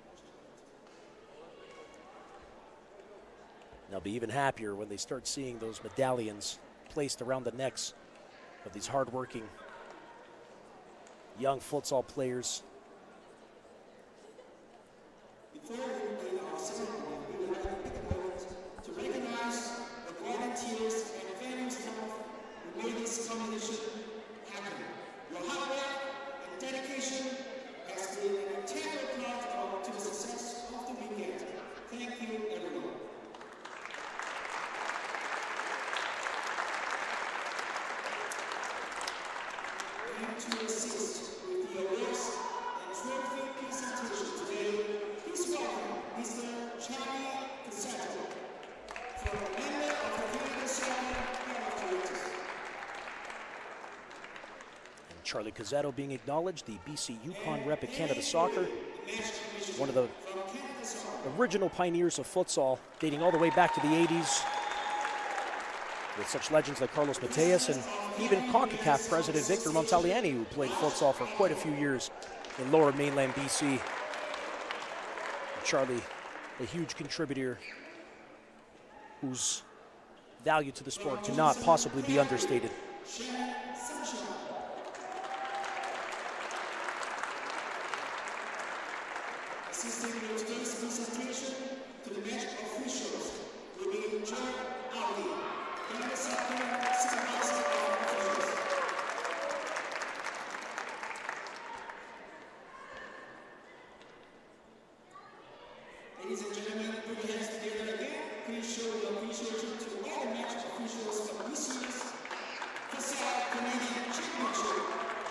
They'll be even happier when they start seeing those medallions placed around the necks of these hardworking young futsal players. Before we begin our ceremony, we would like to take a moment to recognize the volunteers and venue staff who made this competition happen. Your hard work and dedication has been an integral part of to the success of the weekend. Thank you, everyone. And to assist with the awards and trophy presentation today, please welcome Mister Charlie Casato, from a member of the Canada Soccer Board of Directors. And Charlie Casato being acknowledged, the B C Yukon rep at Canada Soccer, one of the original pioneers of futsal, dating all the way back to the eighties, with such legends like Carlos Mateus and even CONCACAF president Victor Montaliani, who played futsal for quite a few years in lower mainland B C. And Charlie, a huge contributor whose value to the sport cannot possibly be understated. Assisting with today's presentation to the match officials will be Joe Ali, Canada Soccer Supervisor of Officials. Ladies and gentlemen, put your hands together again. Please show your appreciation to all the match officials for this year's Futsal Canadian Championship.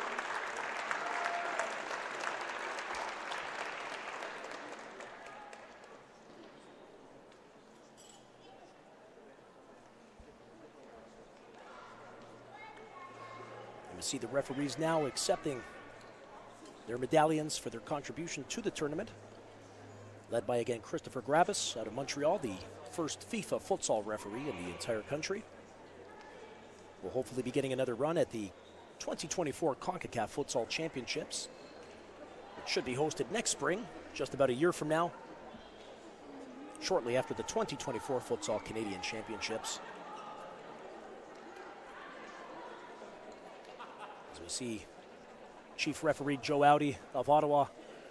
We see the referees now accepting their medallions for their contribution to the tournament, led by, again, Christopher Gravis out of Montreal, the first FIFA futsal referee in the entire country. We'll hopefully be getting another run at the twenty twenty-four CONCACAF Futsal Championships. It should be hosted next spring, just about a year from now, shortly after the twenty twenty-four Futsal Canadian Championships. As we see Chief Referee Joe Audi of Ottawa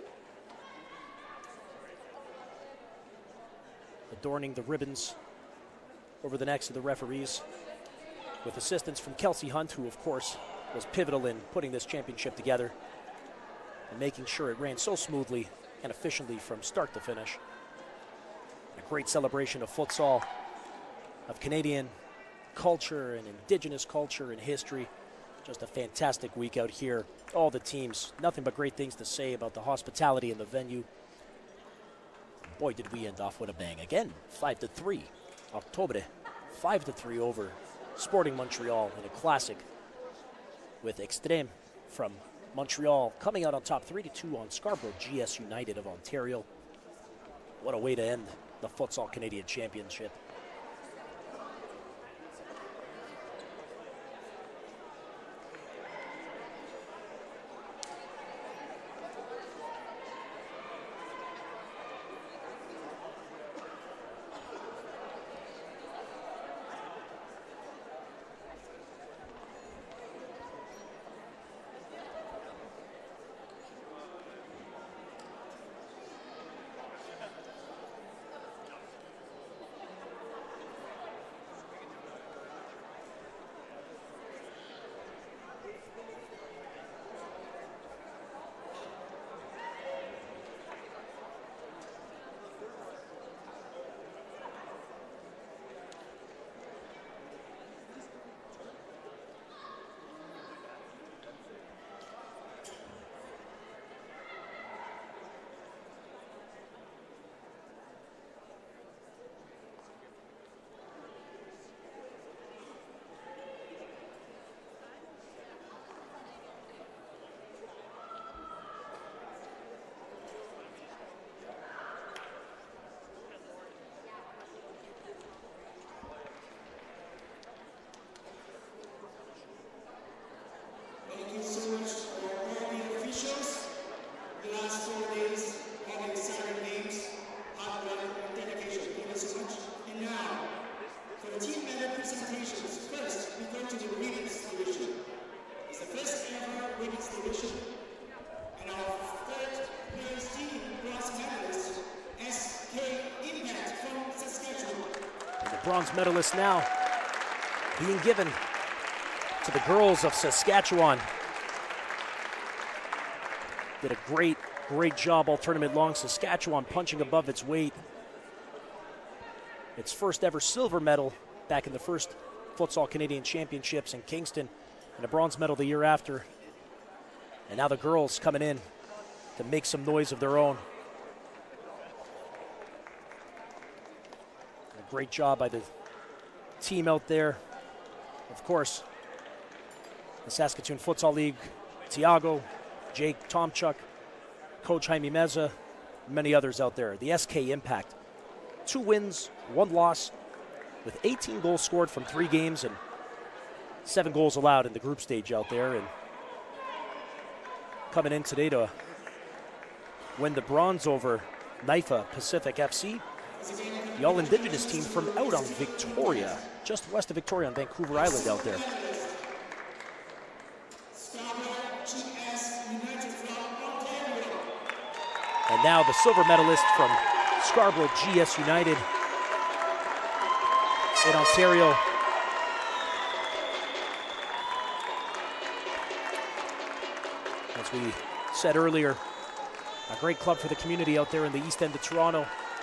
adorning the ribbons over the necks of the referees, with assistance from Kelsey Hunt, who of course was pivotal in putting this championship together and making sure it ran so smoothly and efficiently from start to finish. A great celebration of futsal, of Canadian culture and Indigenous culture and history. Just a fantastic week out here. All the teams, nothing but great things to say about the hospitality in the venue. Boy, did we end off with a bang. Again, five to three. October, five to three over Sporting Montreal in a classic, with Extreme from Montreal coming out on top three to two on Scarborough G S United of Ontario. What a way to end the Futsal Canadian Championship. bronze medalists now being given to the girls of Saskatchewan. Did a great, great job all tournament long. Saskatchewan punching above its weight. Its first ever silver medal back in the first Futsal Canadian Championships in Kingston, and a bronze medal the year after. And now the girls coming in to make some noise of their own. A great job by the team out there. Of course, the Saskatoon Futsal League, Tiago, Jake Tomchuk, Coach Jaime Meza, many others out there. The S K Impact, two wins, one loss, with eighteen goals scored from three games and seven goals allowed in the group stage out there. And coming in today to win the bronze over N I F A Pacific F C, the all-Indigenous team from out on Victoria, just west of Victoria on Vancouver Island out there. And now the silver medalist from Scarborough G S United in Ontario. As we said earlier, a great club for the community out there in the east end of Toronto.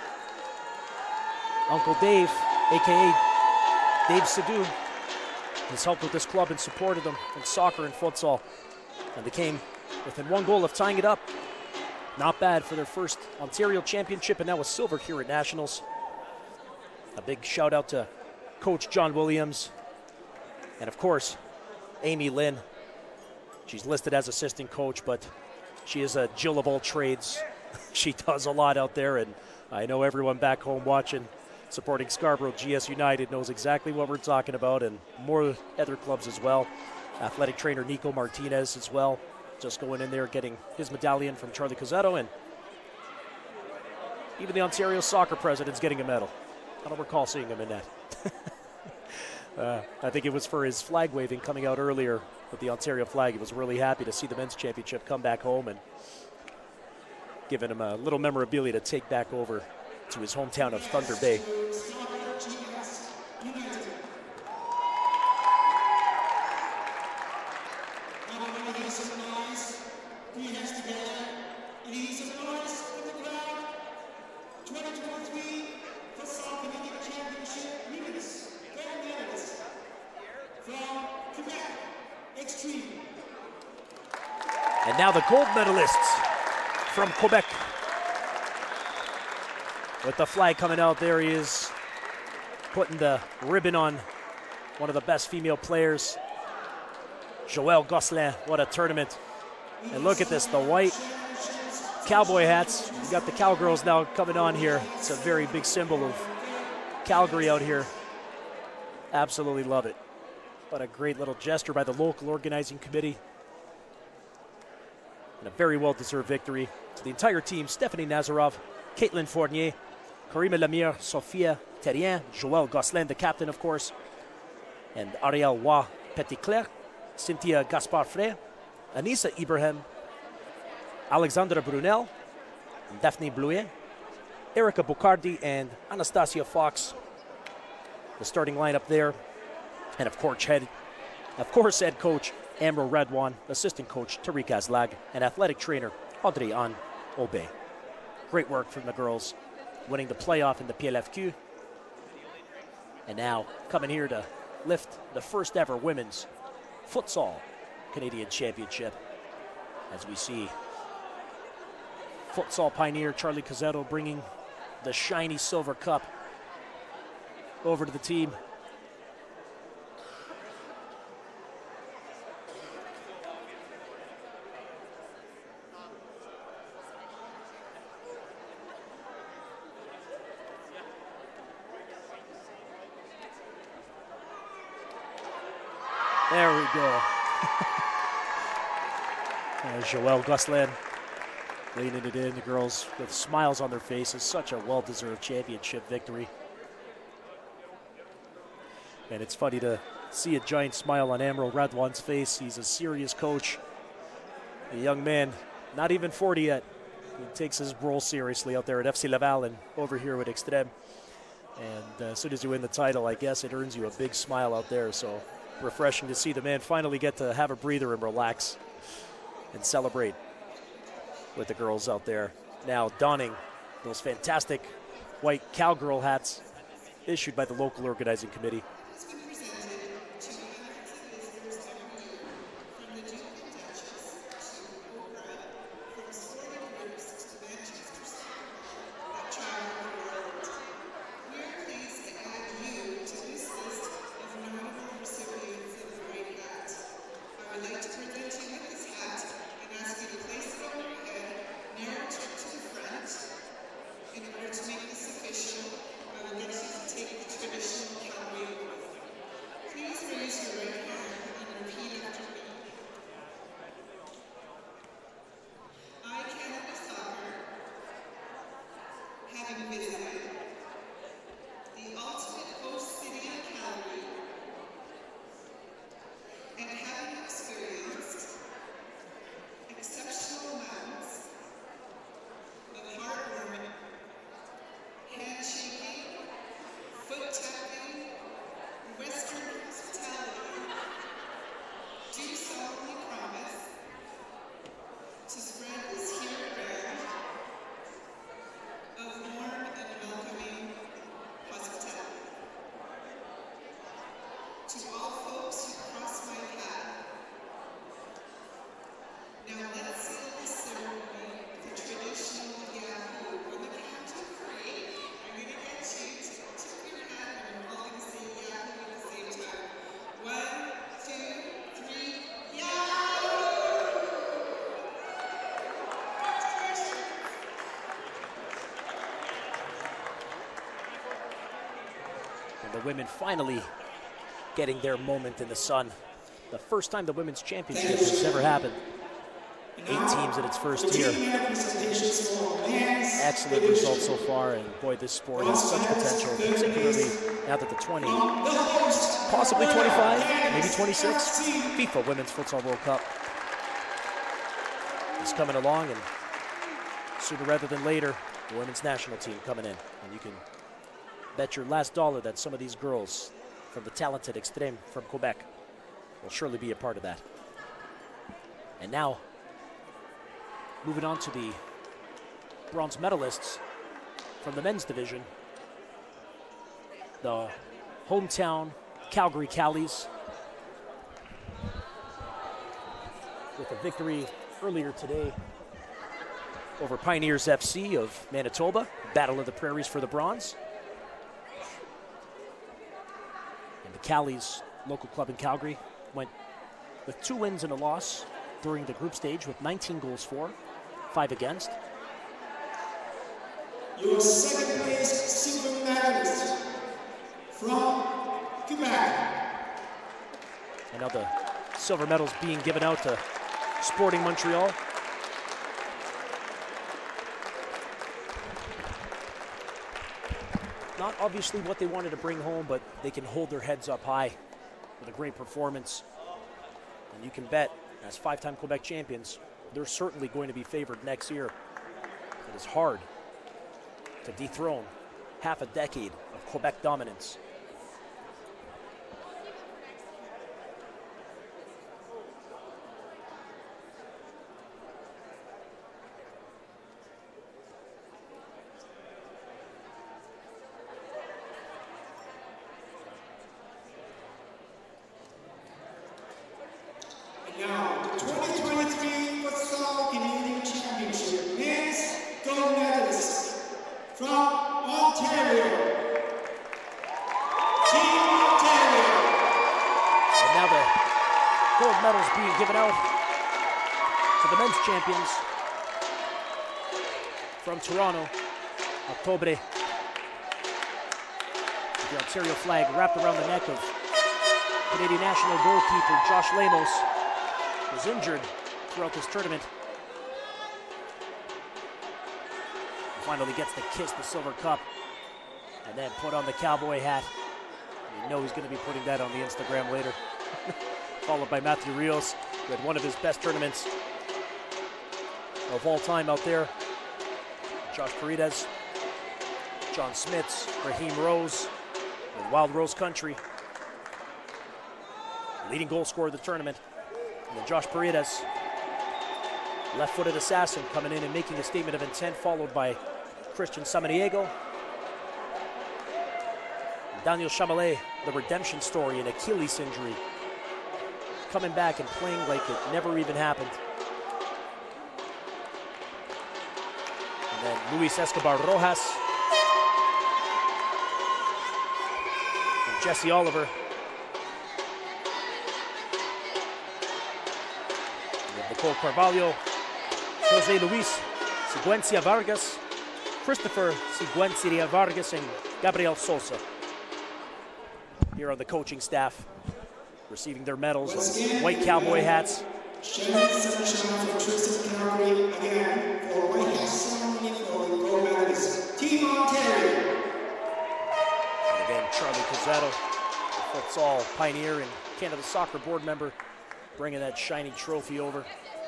Uncle Dave, A K A Dave Sidhu, has helped with this club and supported them in soccer and futsal. And they came within one goal of tying it up. Not bad for their first Ontario championship, and now a silver here at Nationals. A big shout out to Coach John Williams. And of course, Amy Lynn. She's listed as assistant coach, but she is a Jill of all trades. She does a lot out there, and I know everyone back home watching, supporting Scarborough G S United, knows exactly what we're talking about, and more other clubs as well. Athletic trainer Nico Martinez as well, just going in there getting his medallion from Charlie Cozzetto, and even the Ontario soccer president's getting a medal. I don't recall seeing him in that. uh, I think it was for his flag waving coming out earlier with the Ontario flag. He was really happy to see the men's championship come back home, and giving him a little memorabilia to take back over to his hometown of Thunder Bay. And now the gold medalists from Quebec. With the flag coming out, there he is, putting the ribbon on one of the best female players, Joelle Gosselin. What a tournament. And look at this, the white cowboy hats. You got the Cowgirls now coming on here. It's a very big symbol of Calgary out here. Absolutely love it. What a great little gesture by the local organizing committee. And a very well-deserved victory to the entire team. Stephanie Nazarov, Caitlin Fournier, Karima Lemire, Sophia Terrien, Joelle Gosselin, the captain, of course, and Ariel Wa Petitclerc, Cynthia Gaspard-Frey, Anissa Ibrahim, Alexandra Brunel, Daphne Blouet, Erica Bucardi, and Anastasia Fox. The starting lineup there. And of course, head, of course, head coach Amro Radwan, assistant coach Tariq Azlag, and athletic trainer Audrey Anne Aubé. Great work from the girls, winning the playoff in the P L F Q. And now coming here to lift the first ever women's futsal Canadian Championship. As we see futsal pioneer Charlie Cozzetto bringing the shiny silver cup over to the team. There we go. There's Joelle Gosselin leaning it in. The girls with smiles on their faces. Such a well-deserved championship victory. And it's funny to see a giant smile on Amro Radwan's face. He's a serious coach. A young man, not even forty yet. He takes his role seriously out there at F C Laval and over here with Extreme. And uh, as soon as you win the title, I guess it earns you a big smile out there. So refreshing to see the man finally get to have a breather and relax and celebrate with the girls out there. Now donning those fantastic white cowgirl hats issued by the local organizing committee. The women finally getting their moment in the sun. The first time the women's championship has ever happened. Eight teams in its first year. Excellent results so far, and boy, this sport has such potential, particularly now that the twenty, possibly twenty-five, maybe twenty-six, FIFA Women's Futsal World Cup is coming along, and sooner rather than later, the women's national team coming in, and you can bet your last dollar that some of these girls from the talented Extreme from Quebec will surely be a part of that. And now, moving on to the bronze medalists from the men's division, the hometown Calgary Cowlies, with a victory earlier today over Pioneers F C of Manitoba, Battle of the Prairies for the bronze. The Cowlies, local club in Calgary, went with two wins and a loss during the group stage with nineteen goals for, five against. Your second place silver medalist from Quebec. And now the silver medals being given out to Sporting Montreal. Not obviously what they wanted to bring home, but they can hold their heads up high with a great performance. And you can bet, as five-time Quebec champions, they're certainly going to be favored next year. It is hard to dethrone half a decade of Quebec dominance. Now, the twenty twenty-three Futsal Canadian Championship men's gold medalist from Ontario, Team Ontario. And now the gold medals being given out to the men's champions from Toronto, Octobre. The Ontario flag wrapped around the neck of Canadian national goalkeeper Josh Lemos, was injured throughout this tournament. He finally gets to kiss the silver cup and then put on the cowboy hat. You know he's going to be putting that on the Instagram later. Followed by Matthew Rios, who had one of his best tournaments of all time out there. Josh Paredes, John Smits, Raheem Rose in Wild Rose Country. Leading goal scorer of the tournament. And then Josh Paredes, left-footed assassin, coming in and making a statement of intent, followed by Christian Samaniego. Daniel Chamelet, the redemption story, an Achilles injury, coming back and playing like it never even happened. And then Luis Escobar Rojas and Jesse Oliver. And Nicole Carvalho, Jose Luis Siguencia Vargas, Christopher Siguencia Vargas, and Gabriel Sosa here on the coaching staff, receiving their medals and white cowboy hats. Shannon Sunshine from Twisted Calgary again for white hat ceremony for the gold medalist, Team Ontario. And again, Charlie Cazzetto, the futsal pioneer and Canada Soccer board member, bringing that shiny trophy over.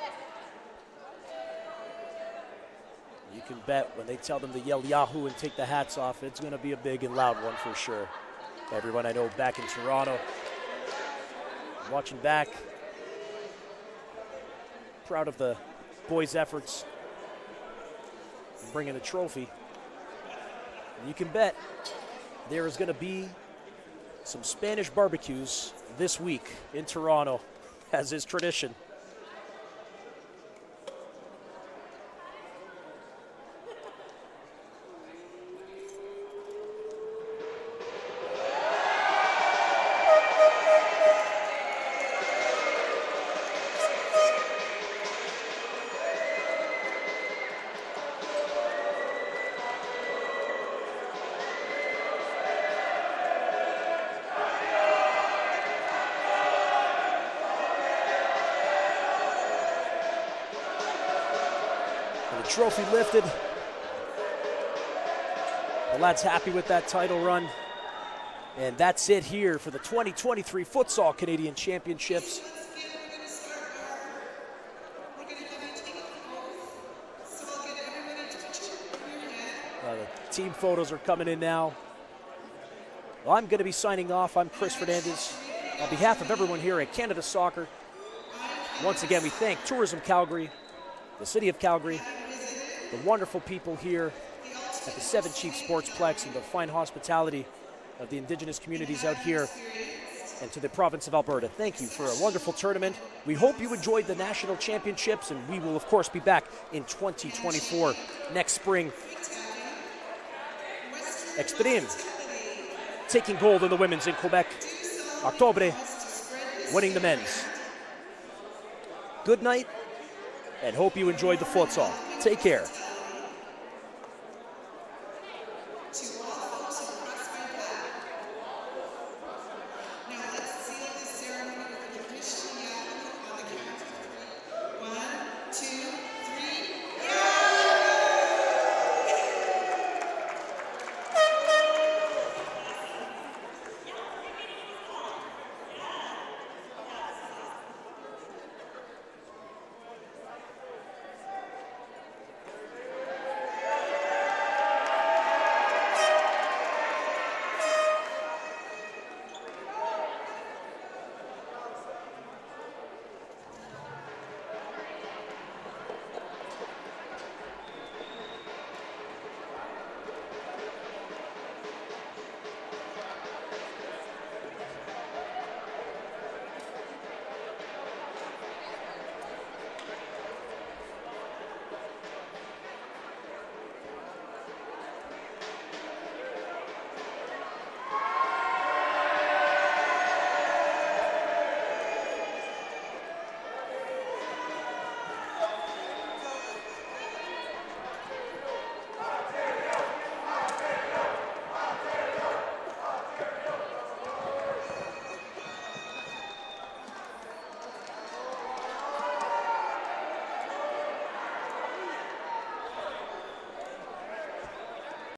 You can bet when they tell them to yell Yahoo and take the hats off, it's going to be a big and loud one for sure. Everyone I know back in Toronto, watching back, proud of the boys' efforts in bringing the trophy. And you can bet there is going to be some Spanish barbecues this week in Toronto, as is tradition. Trophy lifted. The lads happy with that title run. And that's it here for the twenty twenty-three Futsal Canadian Championships. Uh, the team photos are coming in now. Well, I'm going to be signing off. I'm Chris Fernandez. On behalf of everyone here at Canada Soccer, once again, we thank Tourism Calgary, the City of Calgary, the wonderful people here at the Seven Chiefs Sportsplex, and the fine hospitality of the Indigenous communities out here, and to the province of Alberta. Thank you for a wonderful tournament. We hope you enjoyed the national championships, and we will, of course, be back in twenty twenty-four next spring. Extreme taking gold in the women's in Quebec. Octobre winning the men's. Good night, and hope you enjoyed the futsal. Take care. To